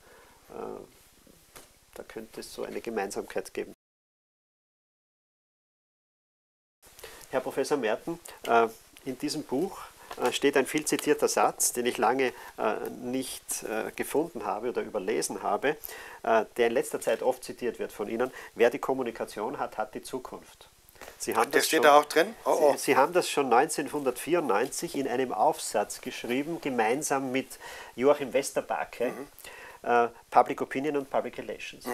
Da könnte es so eine Gemeinsamkeit geben. Herr Professor Merten, in diesem Buch steht ein viel zitierter Satz, den ich lange nicht gefunden habe oder überlesen habe, der in letzter Zeit oft zitiert wird von Ihnen: Wer die Kommunikation hat, hat die Zukunft. Das steht da auch drin? Sie haben das schon 1994 in einem Aufsatz geschrieben, gemeinsam mit Joachim Westerbacke, Public Opinion und Public Relations.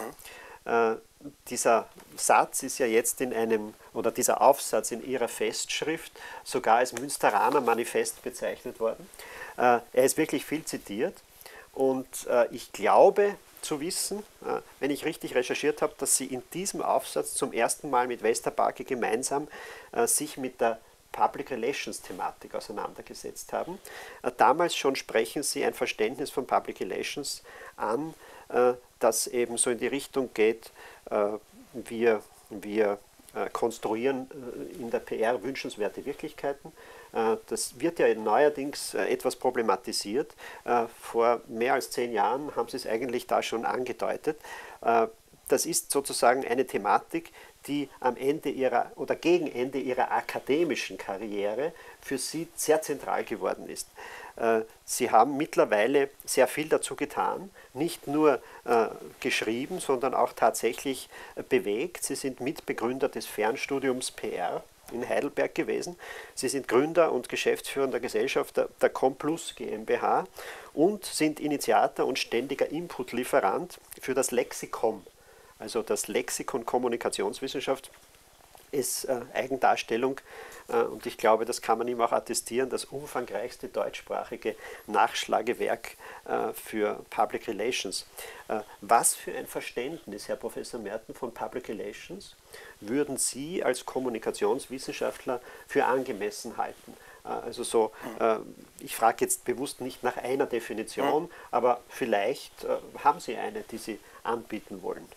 Dieser Satz ist ja jetzt dieser Aufsatz in Ihrer Festschrift sogar als Münsteraner Manifest bezeichnet worden. Er ist wirklich viel zitiert, und ich glaube zu wissen, wenn ich richtig recherchiert habe, dass Sie in diesem Aufsatz zum ersten Mal mit Westerbacke gemeinsam sich mit der Public Relations Thematik auseinandergesetzt haben. Damals schon sprechen Sie ein Verständnis von Public Relations an, das eben so in die Richtung geht, wir konstruieren in der PR wünschenswerte Wirklichkeiten. Das wird ja neuerdings etwas problematisiert. Vor mehr als 10 Jahren haben Sie es eigentlich da schon angedeutet. Das ist sozusagen eine Thematik, die am Ende gegen Ende Ihrer akademischen Karriere für Sie sehr zentral geworden ist. Sie haben mittlerweile sehr viel dazu getan, nicht nur geschrieben, sondern auch tatsächlich bewegt. Sie sind Mitbegründer des Fernstudiums PR in Heidelberg gewesen. Sie sind Gründer und geschäftsführender Gesellschafter der Complus GmbH und sind Initiator und ständiger Inputlieferant für das Lexikon. Also das Lexikon Kommunikationswissenschaft ist Eigendarstellung, und ich glaube, das kann man ihm auch attestieren, das umfangreichste deutschsprachige Nachschlagewerk für Public Relations. Was für ein Verständnis, Herr Professor Merten, von Public Relations würden Sie als Kommunikationswissenschaftler für angemessen halten? Also ich frage jetzt bewusst nicht nach einer Definition, aber vielleicht haben Sie eine, die Sie anbieten wollen.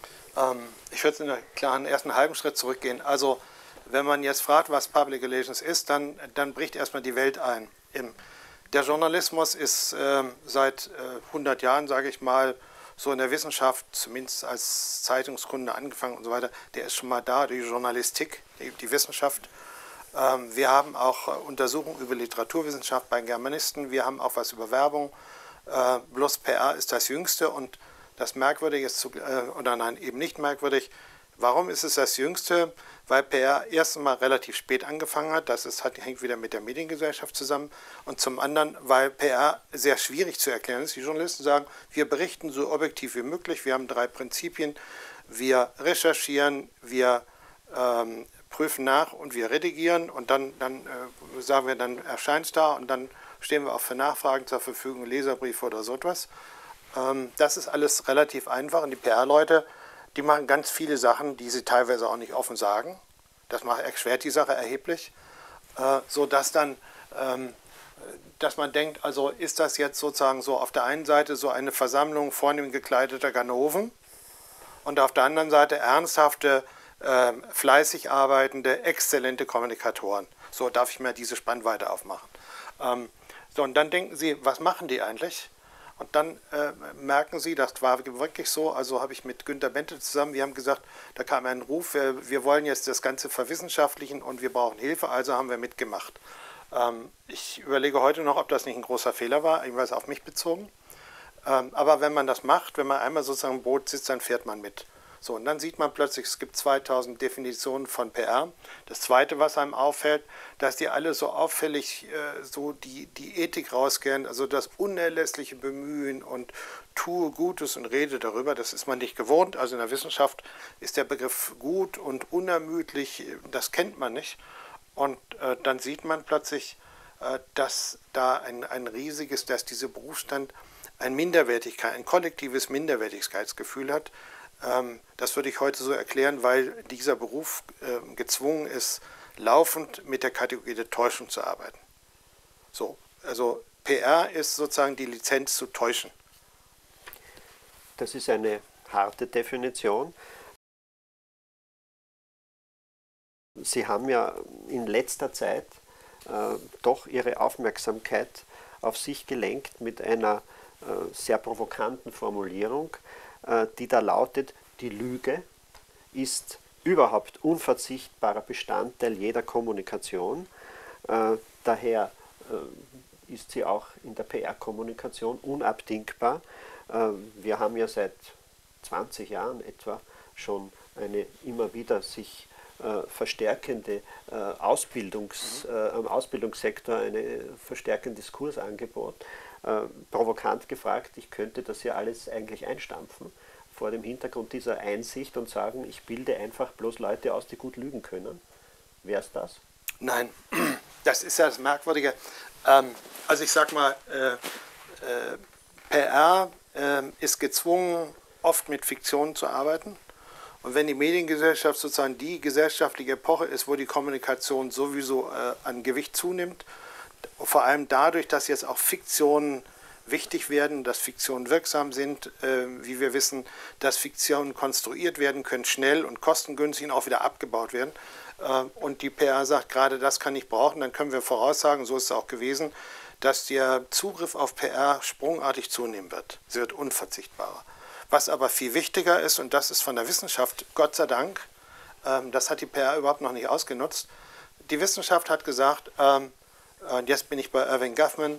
Ich würde in einen klaren ersten halben Schritt zurückgehen. Also wenn man jetzt fragt, was Public Relations ist, dann bricht erstmal die Welt ein. Der Journalismus ist seit 100 Jahren, sage ich mal, so in der Wissenschaft, zumindest als Zeitungskunde angefangen und so weiter, der ist schon mal da, die Journalistik, die Wissenschaft. Wir haben auch Untersuchungen über Literaturwissenschaft bei Germanisten, wir haben auch was über Werbung. Bloß PR ist das Jüngste, und das Merkwürdige ist, oder nein, eben nicht merkwürdig. Warum ist es das Jüngste? Weil PR erst einmal relativ spät angefangen hat. Hängt wieder mit der Mediengesellschaft zusammen. Und zum anderen, weil PR sehr schwierig zu erklären ist. Die Journalisten sagen, wir berichten so objektiv wie möglich. Wir haben 3 Prinzipien. Wir recherchieren, wir prüfen nach und wir redigieren. Und dann sagen wir, dann erscheint es da, und dann stehen wir auch für Nachfragen zur Verfügung, Leserbriefe oder so etwas. Das ist alles relativ einfach, und die PR-Leute, die machen ganz viele Sachen, die sie teilweise auch nicht offen sagen. Das erschwert die Sache erheblich, sodass dann, dass man denkt, also ist das jetzt sozusagen so auf der einen Seite so eine Versammlung vornehm gekleideter Ganoven und auf der anderen Seite ernsthafte, fleißig arbeitende, exzellente Kommunikatoren. So darf ich mir diese Spannweite aufmachen. Und dann denken Sie, was machen die eigentlich? Und dann merken Sie, das war wirklich so, also habe ich mit Günter Bente zusammen, wir haben gesagt, da kam ein Ruf, wir wollen jetzt das Ganze verwissenschaftlichen und wir brauchen Hilfe, also haben wir mitgemacht. Ich überlege heute noch, ob das nicht ein großer Fehler war, jedenfalls auf mich bezogen. Aber wenn man das macht, wenn man einmal sozusagen im Boot sitzt, dann fährt man mit. So, und dann sieht man plötzlich, es gibt 2000 Definitionen von PR. Das Zweite, was einem auffällt, dass die alle so auffällig so die Ethik rausgehen, also das unerlässliche Bemühen und tue Gutes und rede darüber. Das ist man nicht gewohnt. Also in der Wissenschaft ist der Begriff gut und unermüdlich, das kennt man nicht. Und dann sieht man plötzlich, dass da ein riesiges, dass dieser Berufsstand ein kollektives Minderwertigkeitsgefühl hat. Das würde ich heute so erklären, weil dieser Beruf gezwungen ist, laufend mit der Kategorie der Täuschung zu arbeiten. So, also PR ist sozusagen die Lizenz zu täuschen. Das ist eine harte Definition. Sie haben ja in letzter Zeit doch Ihre Aufmerksamkeit auf sich gelenkt mit einer sehr provokanten Formulierung, die da lautet: Die Lüge ist überhaupt unverzichtbarer Bestandteil jeder Kommunikation. Daher ist sie auch in der PR-Kommunikation unabdingbar. Wir haben ja seit 20 Jahren etwa schon eine immer wieder sich verstärkende am Ausbildungssektor ein verstärkendes Kursangebot. Provokant gefragt, ich könnte das ja alles eigentlich einstampfen vor dem Hintergrund dieser Einsicht und sagen, ich bilde einfach bloß Leute aus, die gut lügen können. Wäre es das? Nein, das ist ja das Merkwürdige. Also ich sag mal, PR ist gezwungen, oft mit Fiktionen zu arbeiten. Und wenn die Mediengesellschaft sozusagen die gesellschaftliche Epoche ist, wo die Kommunikation sowieso an Gewicht zunimmt, vor allem dadurch, dass jetzt auch Fiktionen wichtig werden, dass Fiktionen wirksam sind, wie wir wissen, dass Fiktionen konstruiert werden können, schnell und kostengünstig und auch wieder abgebaut werden. Und die PR sagt, gerade das kann ich brauchen, dann können wir voraussagen, so ist es auch gewesen, dass der Zugriff auf PR sprungartig zunehmen wird. Sie wird unverzichtbarer. Was aber viel wichtiger ist, und das ist von der Wissenschaft, Gott sei Dank, das hat die PR überhaupt noch nicht ausgenutzt, die Wissenschaft hat gesagt, und jetzt bin ich bei Erving Goffman,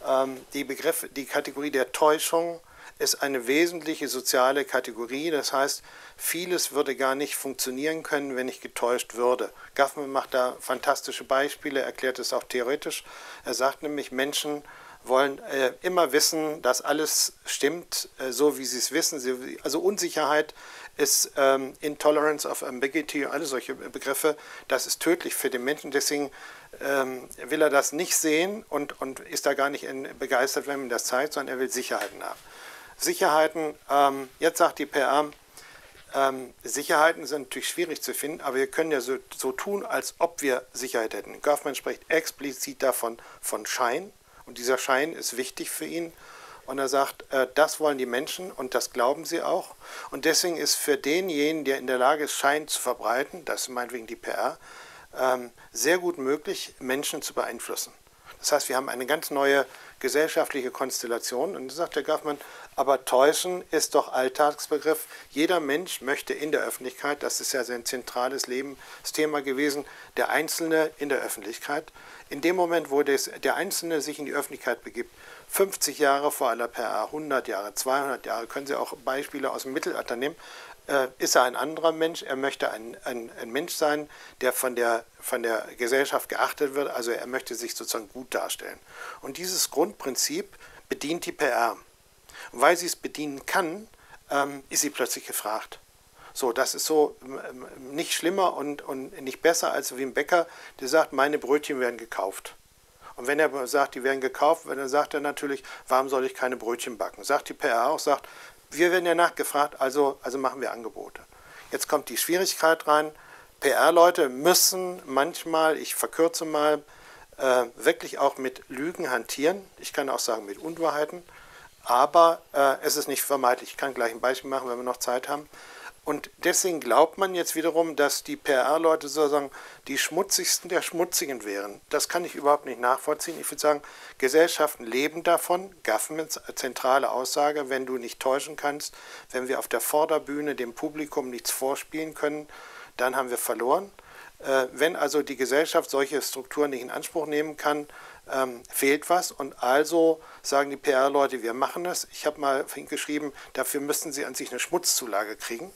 die Kategorie der Täuschung ist eine wesentliche soziale Kategorie. Das heißt, vieles würde gar nicht funktionieren können, wenn ich getäuscht würde. Goffman macht da fantastische Beispiele, erklärt es auch theoretisch. Er sagt nämlich, Menschen wollen immer wissen, dass alles stimmt, so wie sie es wissen. Also Unsicherheit ist Intolerance of Ambiguity, alle solche Begriffe, das ist tödlich für den Menschen. Deswegen will er das nicht sehen und ist da gar nicht begeistert, wenn man das zeigt, sondern er will Sicherheiten haben. Sicherheiten, jetzt sagt die PR, Sicherheiten sind natürlich schwierig zu finden, aber wir können ja so tun, als ob wir Sicherheit hätten. Goffman spricht explizit davon von Schein. Und dieser Schein ist wichtig für ihn. Und er sagt, das wollen die Menschen und das glauben sie auch. Und deswegen ist für denjenigen, der in der Lage ist, Schein zu verbreiten, das ist meinetwegen die PR, sehr gut möglich, Menschen zu beeinflussen. Das heißt, wir haben eine ganz neue gesellschaftliche Konstellation. Und da sagt der Goffman, aber Täuschen ist doch Alltagsbegriff. Jeder Mensch möchte in der Öffentlichkeit, das ist ja sein zentrales Lebensthema gewesen, der Einzelne in der Öffentlichkeit. In dem Moment, wo der Einzelne sich in die Öffentlichkeit begibt, 50 Jahre vor aller PR, 100 Jahre, 200 Jahre, können Sie auch Beispiele aus dem Mittelalter nehmen, ist er ein anderer Mensch. Er möchte ein Mensch sein, der von der Gesellschaft geachtet wird, also er möchte sich sozusagen gut darstellen. Und dieses Grundprinzip bedient die PR. Und weil sie es bedienen kann, ist sie plötzlich gefragt. So, das ist so nicht schlimmer und nicht besser als wie ein Bäcker, der sagt, meine Brötchen werden gekauft. Und wenn er sagt, die werden gekauft, dann sagt er natürlich, warum soll ich keine Brötchen backen? Sagt die PR auch, sagt, wir werden ja nachgefragt, also machen wir Angebote. Jetzt kommt die Schwierigkeit rein, PR-Leute müssen manchmal, ich verkürze mal, wirklich auch mit Lügen hantieren. Ich kann auch sagen mit Unwahrheiten, aber es ist nicht vermeidlich. Ich kann gleich ein Beispiel machen, wenn wir noch Zeit haben. Und deswegen glaubt man jetzt wiederum, dass die PR-Leute sozusagen die schmutzigsten der Schmutzigen wären. Das kann ich überhaupt nicht nachvollziehen. Ich würde sagen, Gesellschaften leben davon. Governments, zentrale Aussage, wenn du nicht täuschen kannst, wenn wir auf der Vorderbühne dem Publikum nichts vorspielen können, dann haben wir verloren. Wenn also die Gesellschaft solche Strukturen nicht in Anspruch nehmen kann, fehlt was, und also sagen die PR-Leute, wir machen das. Ich habe mal geschrieben, dafür müssten sie an sich eine Schmutzzulage kriegen.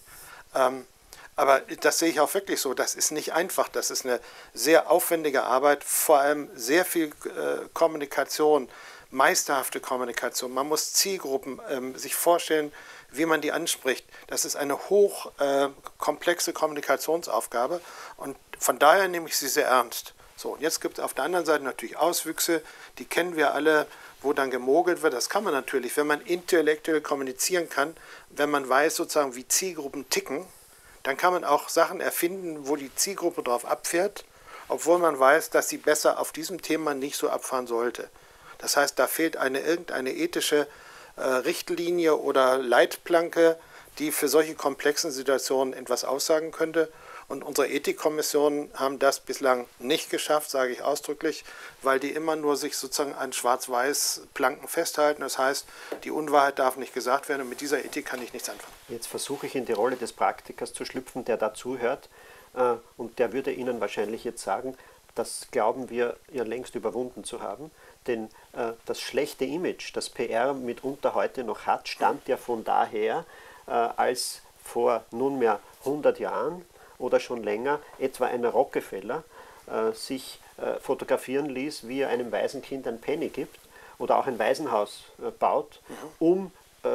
Aber das sehe ich auch wirklich so, das ist nicht einfach, das ist eine sehr aufwendige Arbeit, vor allem sehr viel Kommunikation, meisterhafte Kommunikation. Man muss Zielgruppen sich vorstellen, wie man die anspricht. Das ist eine hochkomplexe Kommunikationsaufgabe, und von daher nehme ich sie sehr ernst. So, und jetzt gibt es auf der anderen Seite natürlich Auswüchse, die kennen wir alle, wo dann gemogelt wird. Das kann man natürlich, wenn man intellektuell kommunizieren kann, wenn man weiß sozusagen, wie Zielgruppen ticken, dann kann man auch Sachen erfinden, wo die Zielgruppe drauf abfährt, obwohl man weiß, dass sie besser auf diesem Thema nicht so abfahren sollte. Das heißt, da fehlt irgendeine ethische Richtlinie oder Leitplanke, die für solche komplexen Situationen etwas aussagen könnte. Und unsere Ethikkommissionen haben das bislang nicht geschafft, sage ich ausdrücklich, weil die immer nur sich sozusagen an Schwarz-Weiß-Planken festhalten. Das heißt, die Unwahrheit darf nicht gesagt werden, und mit dieser Ethik kann ich nichts anfangen. Jetzt versuche ich in die Rolle des Praktikers zu schlüpfen, der da zuhört, und der würde Ihnen wahrscheinlich jetzt sagen, das glauben wir ja längst überwunden zu haben, denn das schlechte Image, das PR mitunter heute noch hat, stammt ja von daher, als vor nunmehr 100 Jahren oder schon länger etwa ein Rockefeller sich fotografieren ließ, wie er einem Waisenkind ein Penny gibt oder auch ein Waisenhaus baut, um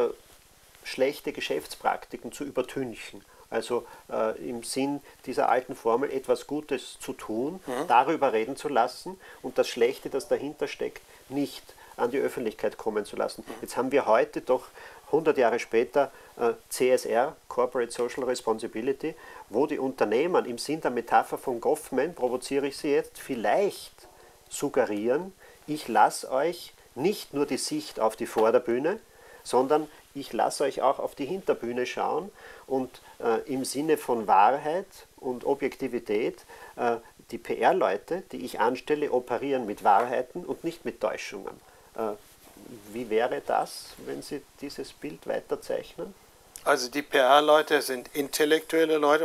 schlechte Geschäftspraktiken zu übertünchen. Also im Sinn dieser alten Formel, etwas Gutes zu tun, darüber reden zu lassen und das Schlechte, das dahinter steckt, nicht an die Öffentlichkeit kommen zu lassen. Jetzt haben wir heute doch 100 Jahre später CSR, Corporate Social Responsibility, wo die Unternehmen im Sinn der Metapher von Goffman, provoziere ich Sie jetzt, vielleicht suggerieren, ich lasse euch nicht nur die Sicht auf die Vorderbühne, sondern ich lasse euch auch auf die Hinterbühne schauen und im Sinne von Wahrheit und Objektivität, die PR-Leute, die ich anstelle, operieren mit Wahrheiten und nicht mit Täuschungen. Wie wäre das, wenn Sie dieses Bild weiterzeichnen? Also die PR-Leute sind intellektuelle Leute,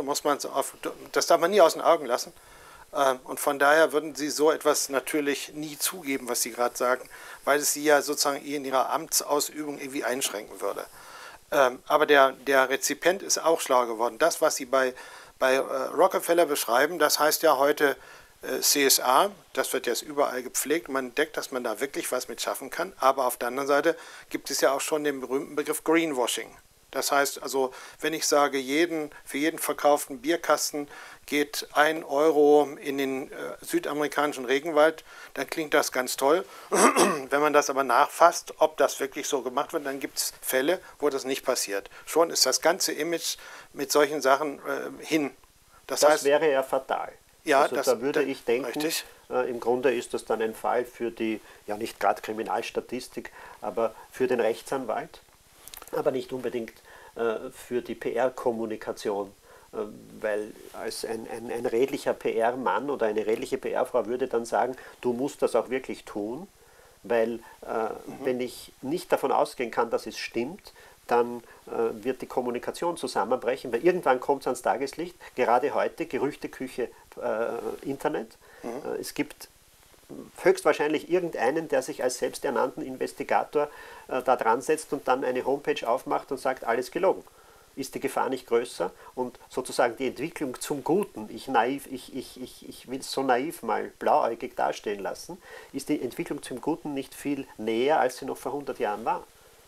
das darf man nie aus den Augen lassen. Und von daher würden sie so etwas natürlich nie zugeben, was Sie gerade sagen, weil es sie ja sozusagen in ihrer Amtsausübung irgendwie einschränken würde. Aber der Rezipient ist auch schlau geworden. Das, was Sie bei Rockefeller beschreiben, das heißt ja heute CSR, das wird jetzt überall gepflegt. Man entdeckt, dass man da wirklich was mit schaffen kann. Aber auf der anderen Seite gibt es ja auch schon den berühmten Begriff Greenwashing. Das heißt also, wenn ich sage, für jeden verkauften Bierkasten geht 1 Euro in den südamerikanischen Regenwald, dann klingt das ganz toll. Wenn man das aber nachfasst, ob das wirklich so gemacht wird, dann gibt es Fälle, wo das nicht passiert. Schon ist das ganze Image mit solchen Sachen hin. Das heißt, wäre ja fatal. Ja, also da würde ich denken, im Grunde ist das dann ein Fall für die, ja nicht gerade Kriminalstatistik, aber für den Rechtsanwalt, aber nicht unbedingt für die PR-Kommunikation, weil als ein redlicher PR-Mann oder eine redliche PR-Frau würde dann sagen, du musst das auch wirklich tun, weil wenn ich nicht davon ausgehen kann, dass es stimmt, dann wird die Kommunikation zusammenbrechen, weil irgendwann kommt es ans Tageslicht, gerade heute, Gerüchteküche, Internet. Es gibt höchstwahrscheinlich irgendeinen, der sich als selbsternannten Investigator da dran setzt und dann eine Homepage aufmacht und sagt, alles gelogen. Ist die Gefahr nicht größer? Und sozusagen die Entwicklung zum Guten, ich will es so naiv mal blauäugig dastehen lassen, ist die Entwicklung zum Guten nicht viel näher, als sie noch vor 100 Jahren war?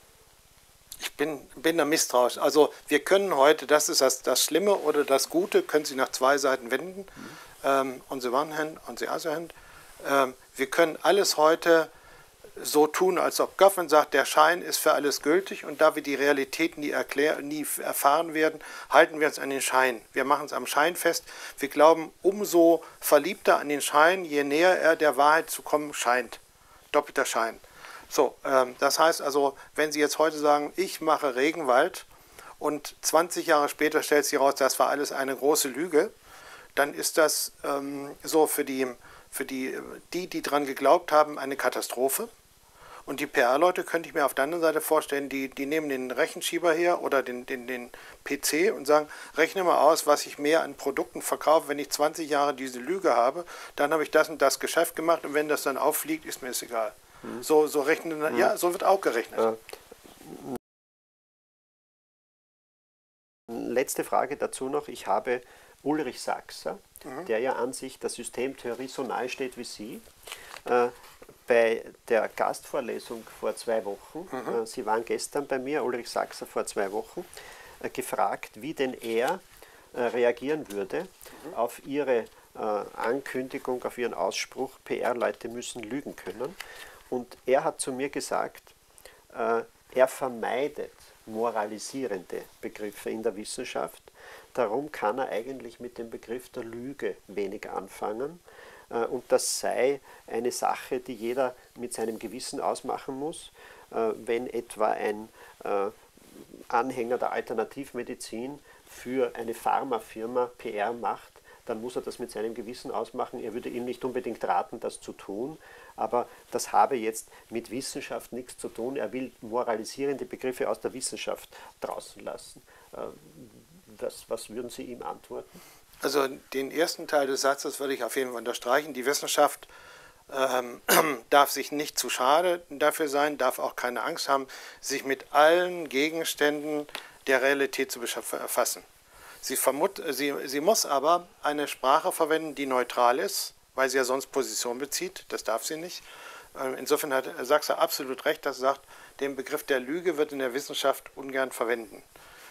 Ich bin da misstrauisch. Also wir können heute, das ist das Schlimme oder das Gute, können Sie nach zwei Seiten wenden. On the one hand, on the other hand. Wir können alles heute so tun, als ob Goffman sagt, der Schein ist für alles gültig, und da wir die Realitäten nie erfahren werden, halten wir uns an den Schein. Wir machen es am Schein fest. Wir glauben, umso verliebter an den Schein, je näher er der Wahrheit zu kommen scheint. Doppelter Schein. So, das heißt also, wenn Sie jetzt heute sagen, ich mache Regenwald und 20 Jahre später stellt sich heraus, das war alles eine große Lüge, dann ist das so für die dran geglaubt haben, eine Katastrophe. Und die PR-Leute könnte ich mir auf der anderen Seite vorstellen, die nehmen den Rechenschieber her oder den PC und sagen, rechne mal aus, was ich mehr an Produkten verkaufe, wenn ich 20 Jahre diese Lüge habe, dann habe ich das und das Geschäft gemacht und wenn das dann auffliegt, ist mir es egal. So rechnen, ja, so wird auch gerechnet. Letzte Frage dazu noch. Ich habe Ulrich Sachser, der ja an sich der Systemtheorie so nahe steht wie Sie, bei der Gastvorlesung vor 2 Wochen, Sie waren gestern bei mir, Ulrich Sachser vor 2 Wochen, gefragt, wie denn er reagieren würde auf Ihre Ankündigung, auf Ihren Ausspruch, PR-Leute müssen lügen können. Und er hat zu mir gesagt, er vermeidet moralisierende Begriffe in der Wissenschaft. Darum kann er eigentlich mit dem Begriff der Lüge wenig anfangen. Und das sei eine Sache, die jeder mit seinem Gewissen ausmachen muss. Wenn etwa ein Anhänger der Alternativmedizin für eine Pharmafirma PR macht, dann muss er das mit seinem Gewissen ausmachen. Er würde ihm nicht unbedingt raten, das zu tun, aber das habe jetzt mit Wissenschaft nichts zu tun. Er will moralisierende Begriffe aus der Wissenschaft draußen lassen. Was würden Sie ihm antworten? Also den ersten Teil des Satzes würde ich auf jeden Fall unterstreichen. Die Wissenschaft darf sich nicht zu schade dafür sein, darf auch keine Angst haben, sich mit allen Gegenständen der Realität zu befassen. Sie muss aber eine Sprache verwenden, die neutral ist, weil sie ja sonst Position bezieht. Das darf sie nicht. Insofern hat Sachser absolut recht, dass er sagt, den Begriff der Lüge wird in der Wissenschaft ungern verwenden.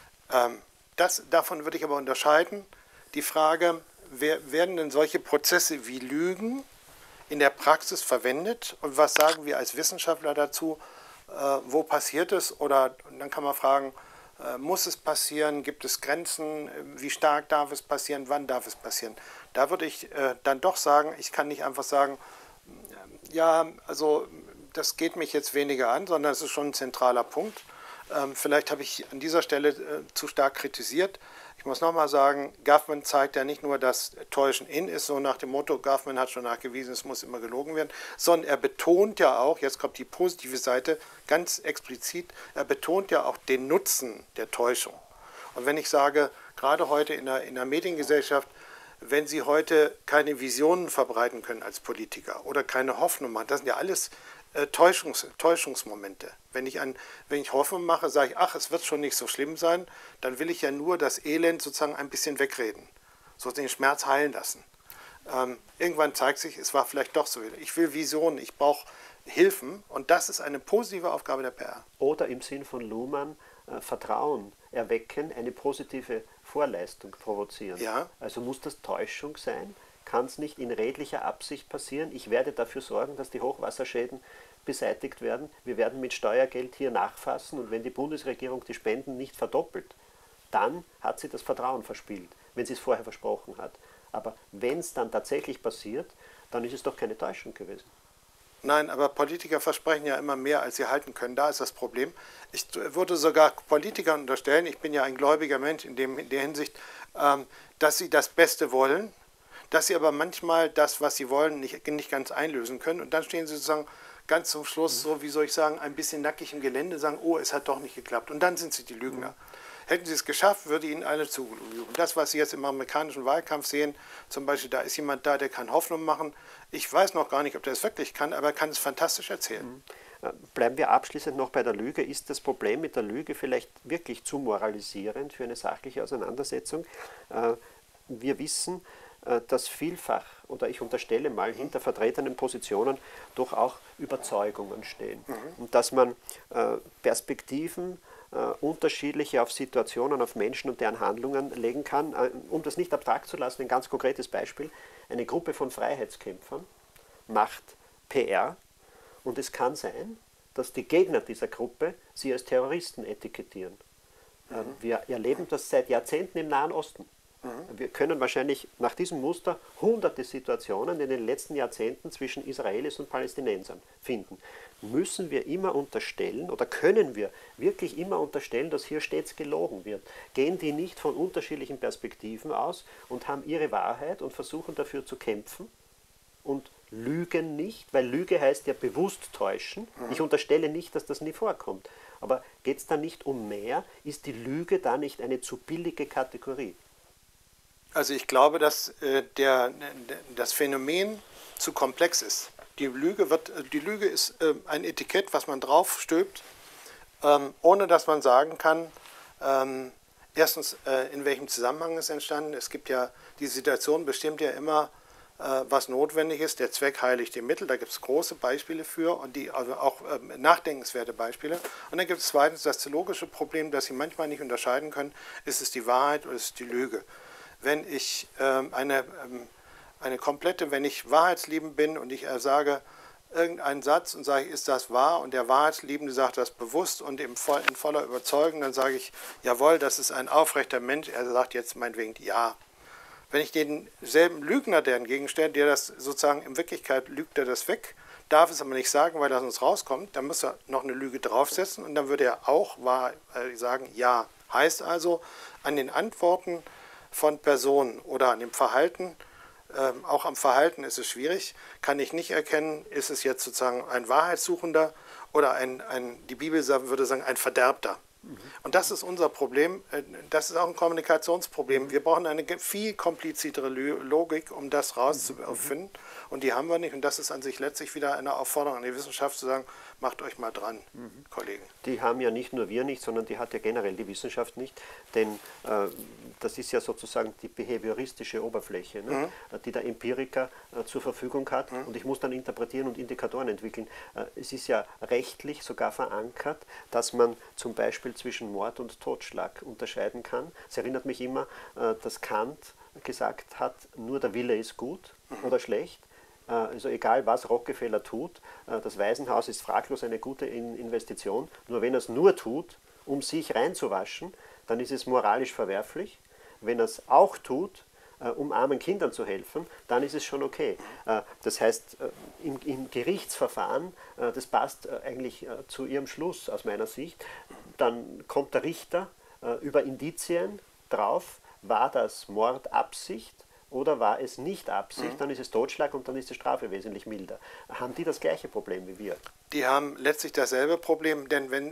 Davon würde ich aber unterscheiden. Die Frage, werden denn solche Prozesse wie Lügen in der Praxis verwendet und was sagen wir als Wissenschaftler dazu, wo passiert es oder dann kann man fragen, muss es passieren, gibt es Grenzen, wie stark darf es passieren, wann darf es passieren. Da würde ich dann doch sagen, ich kann nicht einfach sagen, ja, also das geht mich jetzt weniger an, sondern es ist schon ein zentraler Punkt. Vielleicht habe ich an dieser Stelle zu stark kritisiert. Ich muss nochmal sagen, Guffman zeigt ja nicht nur, dass Täuschen in ist, so nach dem Motto, Guffman hat schon nachgewiesen, es muss immer gelogen werden, sondern er betont ja auch, jetzt kommt die positive Seite, ganz explizit, er betont ja auch den Nutzen der Täuschung. Und wenn ich sage, gerade heute in der Mediengesellschaft, wenn Sie heute keine Visionen verbreiten können als Politiker oder keine Hoffnung machen, das sind ja alles Täuschungsmomente. Wenn ich Hoffnung mache, sage ich, ach, es wird schon nicht so schlimm sein, dann will ich ja nur das Elend sozusagen ein bisschen wegreden, so den Schmerz heilen lassen. Irgendwann zeigt sich, es war vielleicht doch so. Ich will Visionen, ich brauche Hilfen und das ist eine positive Aufgabe der PR. Oder im Sinn von Luhmann, Vertrauen erwecken, eine positive Vorleistung provozieren. Ja. Also muss das Täuschung sein? Kann es nicht in redlicher Absicht passieren? Ich werde dafür sorgen, dass die Hochwasserschäden beseitigt werden. Wir werden mit Steuergeld hier nachfassen und wenn die Bundesregierung die Spenden nicht verdoppelt, dann hat sie das Vertrauen verspielt, wenn sie es vorher versprochen hat. Aber wenn es dann tatsächlich passiert, dann ist es doch keine Täuschung gewesen. Nein, aber Politiker versprechen ja immer mehr, als sie halten können. Da ist das Problem. Ich würde sogar Politikern unterstellen, ich bin ja ein gläubiger Mensch in der Hinsicht, dass sie das Beste wollen, dass sie aber manchmal das, was sie wollen, nicht ganz einlösen können. Und dann stehen sie sozusagen ganz zum Schluss, so wie soll ich sagen, ein bisschen nackig im Gelände, sagen, oh, es hat doch nicht geklappt. Und dann sind sie die Lügner. Hätten sie es geschafft, würde ihnen alle zujubeln. Das, was Sie jetzt im amerikanischen Wahlkampf sehen, zum Beispiel, da ist jemand da, der kann Hoffnung machen. Ich weiß noch gar nicht, ob der es wirklich kann, aber er kann es fantastisch erzählen. Bleiben wir abschließend noch bei der Lüge. Ist das Problem mit der Lüge vielleicht wirklich zu moralisierend für eine sachliche Auseinandersetzung? Wir wissen, dass vielfach, oder ich unterstelle mal, hinter vertretenen Positionen doch auch Überzeugungen stehen. Und dass man Perspektiven unterschiedliche auf Situationen, auf Menschen und deren Handlungen legen kann. Um das nicht abstrakt zu lassen, ein ganz konkretes Beispiel. Eine Gruppe von Freiheitskämpfern macht PR und es kann sein, dass die Gegner dieser Gruppe sie als Terroristen etikettieren. Wir erleben das seit Jahrzehnten im Nahen Osten. Wir können wahrscheinlich nach diesem Muster hunderte Situationen in den letzten Jahrzehnten zwischen Israelis und Palästinensern finden. Müssen wir immer unterstellen oder können wir wirklich immer unterstellen, dass hier stets gelogen wird? Gehen die nicht von unterschiedlichen Perspektiven aus und haben ihre Wahrheit und versuchen dafür zu kämpfen und lügen nicht? Weil Lüge heißt ja bewusst täuschen. Ich unterstelle nicht, dass das nie vorkommt. Aber geht es da nicht um mehr? Ist die Lüge da nicht eine zu billige Kategorie? Also ich glaube, dass das Phänomen zu komplex ist. Die Lüge ist ein Etikett, was man draufstülpt, ohne dass man sagen kann, erstens, in welchem Zusammenhang es entstanden ist. Es gibt ja, die Situation bestimmt ja immer, was notwendig ist. Der Zweck heiligt die Mittel. Da gibt es große Beispiele für und also auch nachdenkenswerte Beispiele. Und dann gibt es zweitens das theologische Problem, dass Sie manchmal nicht unterscheiden können, ist es die Wahrheit oder ist es die Lüge. Wenn ich wenn ich wahrheitsliebend bin und ich sage irgendeinen Satz und sage, ist das wahr? Und der Wahrheitsliebende sagt das bewusst und in voller Überzeugung, dann sage ich, jawohl, das ist ein aufrechter Mensch. Er sagt jetzt meinetwegen ja. Wenn ich denselben Lügner der entgegenstelle, der das sozusagen in Wirklichkeit lügt er das weg, darf es aber nicht sagen, weil das uns rauskommt, dann muss er noch eine Lüge draufsetzen und dann würde er auch sagen, ja. Heißt also, an den Antworten von Personen oder an dem Verhalten, auch am Verhalten ist es schwierig, kann ich nicht erkennen, ist es jetzt sozusagen ein Wahrheitssuchender oder die Bibel würde sagen, ein Verderbter. Und das ist unser Problem, das ist auch ein Kommunikationsproblem. Wir brauchen eine viel kompliziertere Logik, um das rauszufinden. Und die haben wir nicht. Und das ist an sich letztlich wieder eine Aufforderung an die Wissenschaft zu sagen, macht euch mal dran, Kollegen. Die haben ja nicht nur wir nicht, sondern die hat ja generell die Wissenschaft nicht. Denn das ist ja sozusagen die behavioristische Oberfläche, ne, die der Empiriker zur Verfügung hat. Und ich muss dann interpretieren und Indikatoren entwickeln. Es ist ja rechtlich sogar verankert, dass man zum Beispiel zwischen Mord und Totschlag unterscheiden kann. Es erinnert mich immer, dass Kant gesagt hat, nur der Wille ist gut oder schlecht. Also egal, was Rockefeller tut, das Waisenhaus ist fraglos eine gute Investition. Nur wenn er es nur tut, um sich reinzuwaschen, dann ist es moralisch verwerflich. Wenn er es auch tut, um armen Kindern zu helfen, dann ist es schon okay. Das heißt, im Gerichtsverfahren, das passt eigentlich zu Ihrem Schluss aus meiner Sicht, dann kommt der Richter über Indizien drauf, war das Mordabsicht oder war es nicht Absicht, dann ist es Totschlag und dann ist die Strafe wesentlich milder. Haben die das gleiche Problem wie wir? Die haben letztlich dasselbe Problem, denn wenn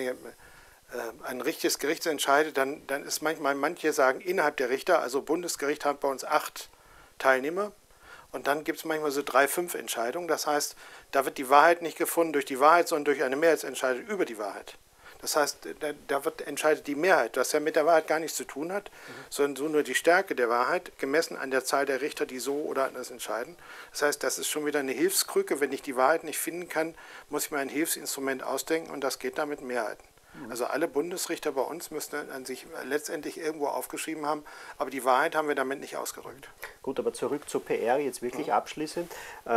ein richtiges Gericht entscheidet, dann ist manche sagen, innerhalb der Richter, also Bundesgericht hat bei uns 8 Teilnehmer und dann gibt es manchmal so 3, 5 Entscheidungen. Das heißt, da wird die Wahrheit nicht gefunden durch die Wahrheit, sondern durch eine Mehrheitsentscheidung über die Wahrheit. Das heißt, da entscheidet die Mehrheit, was ja mit der Wahrheit gar nichts zu tun hat, sondern so nur die Stärke der Wahrheit, gemessen an der Zahl der Richter, die so oder anders entscheiden. Das heißt, das ist schon wieder eine Hilfskrücke. Wenn ich die Wahrheit nicht finden kann, muss ich mir ein Hilfsinstrument ausdenken und das geht dann mit Mehrheiten. Also alle Bundesrichter bei uns müssen an sich letztendlich irgendwo aufgeschrieben haben, aber die Wahrheit haben wir damit nicht ausgedrückt. Gut, aber zurück zur PR, jetzt wirklich abschließend.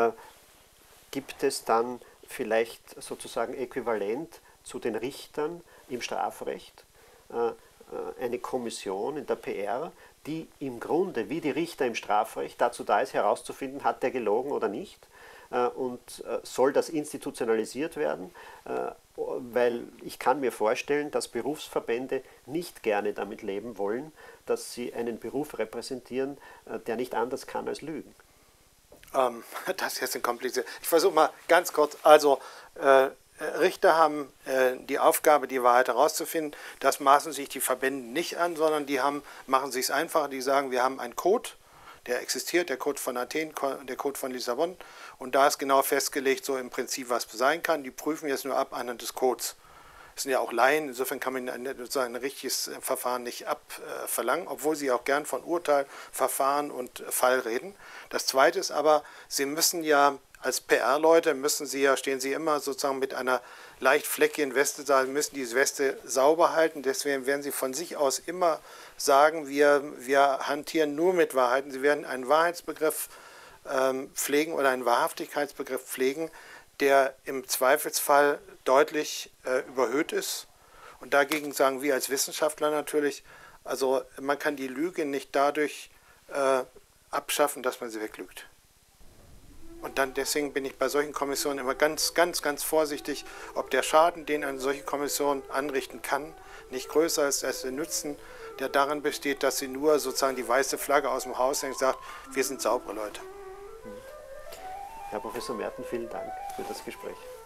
Gibt es dann vielleicht sozusagen äquivalent zu den Richtern im Strafrecht eine Kommission in der PR, die im Grunde wie die Richter im Strafrecht dazu da ist, herauszufinden, hat der gelogen oder nicht? Und soll das institutionalisiert werden? Weil ich kann mir vorstellen, dass Berufsverbände nicht gerne damit leben wollen, dass sie einen Beruf repräsentieren, der nicht anders kann als lügen. Das ist jetzt ein kompliziert. Ich versuche mal ganz kurz. Also Richter haben die Aufgabe, die Wahrheit herauszufinden. Das maßen sich die Verbände nicht an, sondern die machen sich es einfacher. Die sagen, wir haben einen Code, der existiert, der Code von Athen, der Code von Lissabon. Und da ist genau festgelegt, so im Prinzip, was sein kann. Die prüfen jetzt nur ab anhand des Codes. Das sind ja auch Laien, insofern kann man sozusagen ein richtiges Verfahren nicht abverlangen, obwohl sie auch gern von Urteil, Verfahren und Fall reden. Das Zweite ist aber, sie müssen ja als PR-Leute, stehen sie immer sozusagen mit einer leicht fleckigen Weste da, müssen diese Weste sauber halten. Deswegen werden sie von sich aus immer sagen, wir hantieren nur mit Wahrheiten. Sie werden einen Wahrheitsbegriff pflegen oder einen Wahrhaftigkeitsbegriff pflegen, der im Zweifelsfall deutlich überhöht ist. Und dagegen sagen wir als Wissenschaftler natürlich, Also man kann die Lüge nicht dadurch abschaffen, dass man sie weglügt. Und dann deswegen bin ich bei solchen Kommissionen immer ganz vorsichtig, ob der Schaden, den eine solche Kommission anrichten kann, nicht größer ist als der Nutzen, der darin besteht, dass sie nur sozusagen die weiße Flagge aus dem Haus hängt und sagt, wir sind saubere Leute. Herr Professor Merten, vielen Dank für das Gespräch.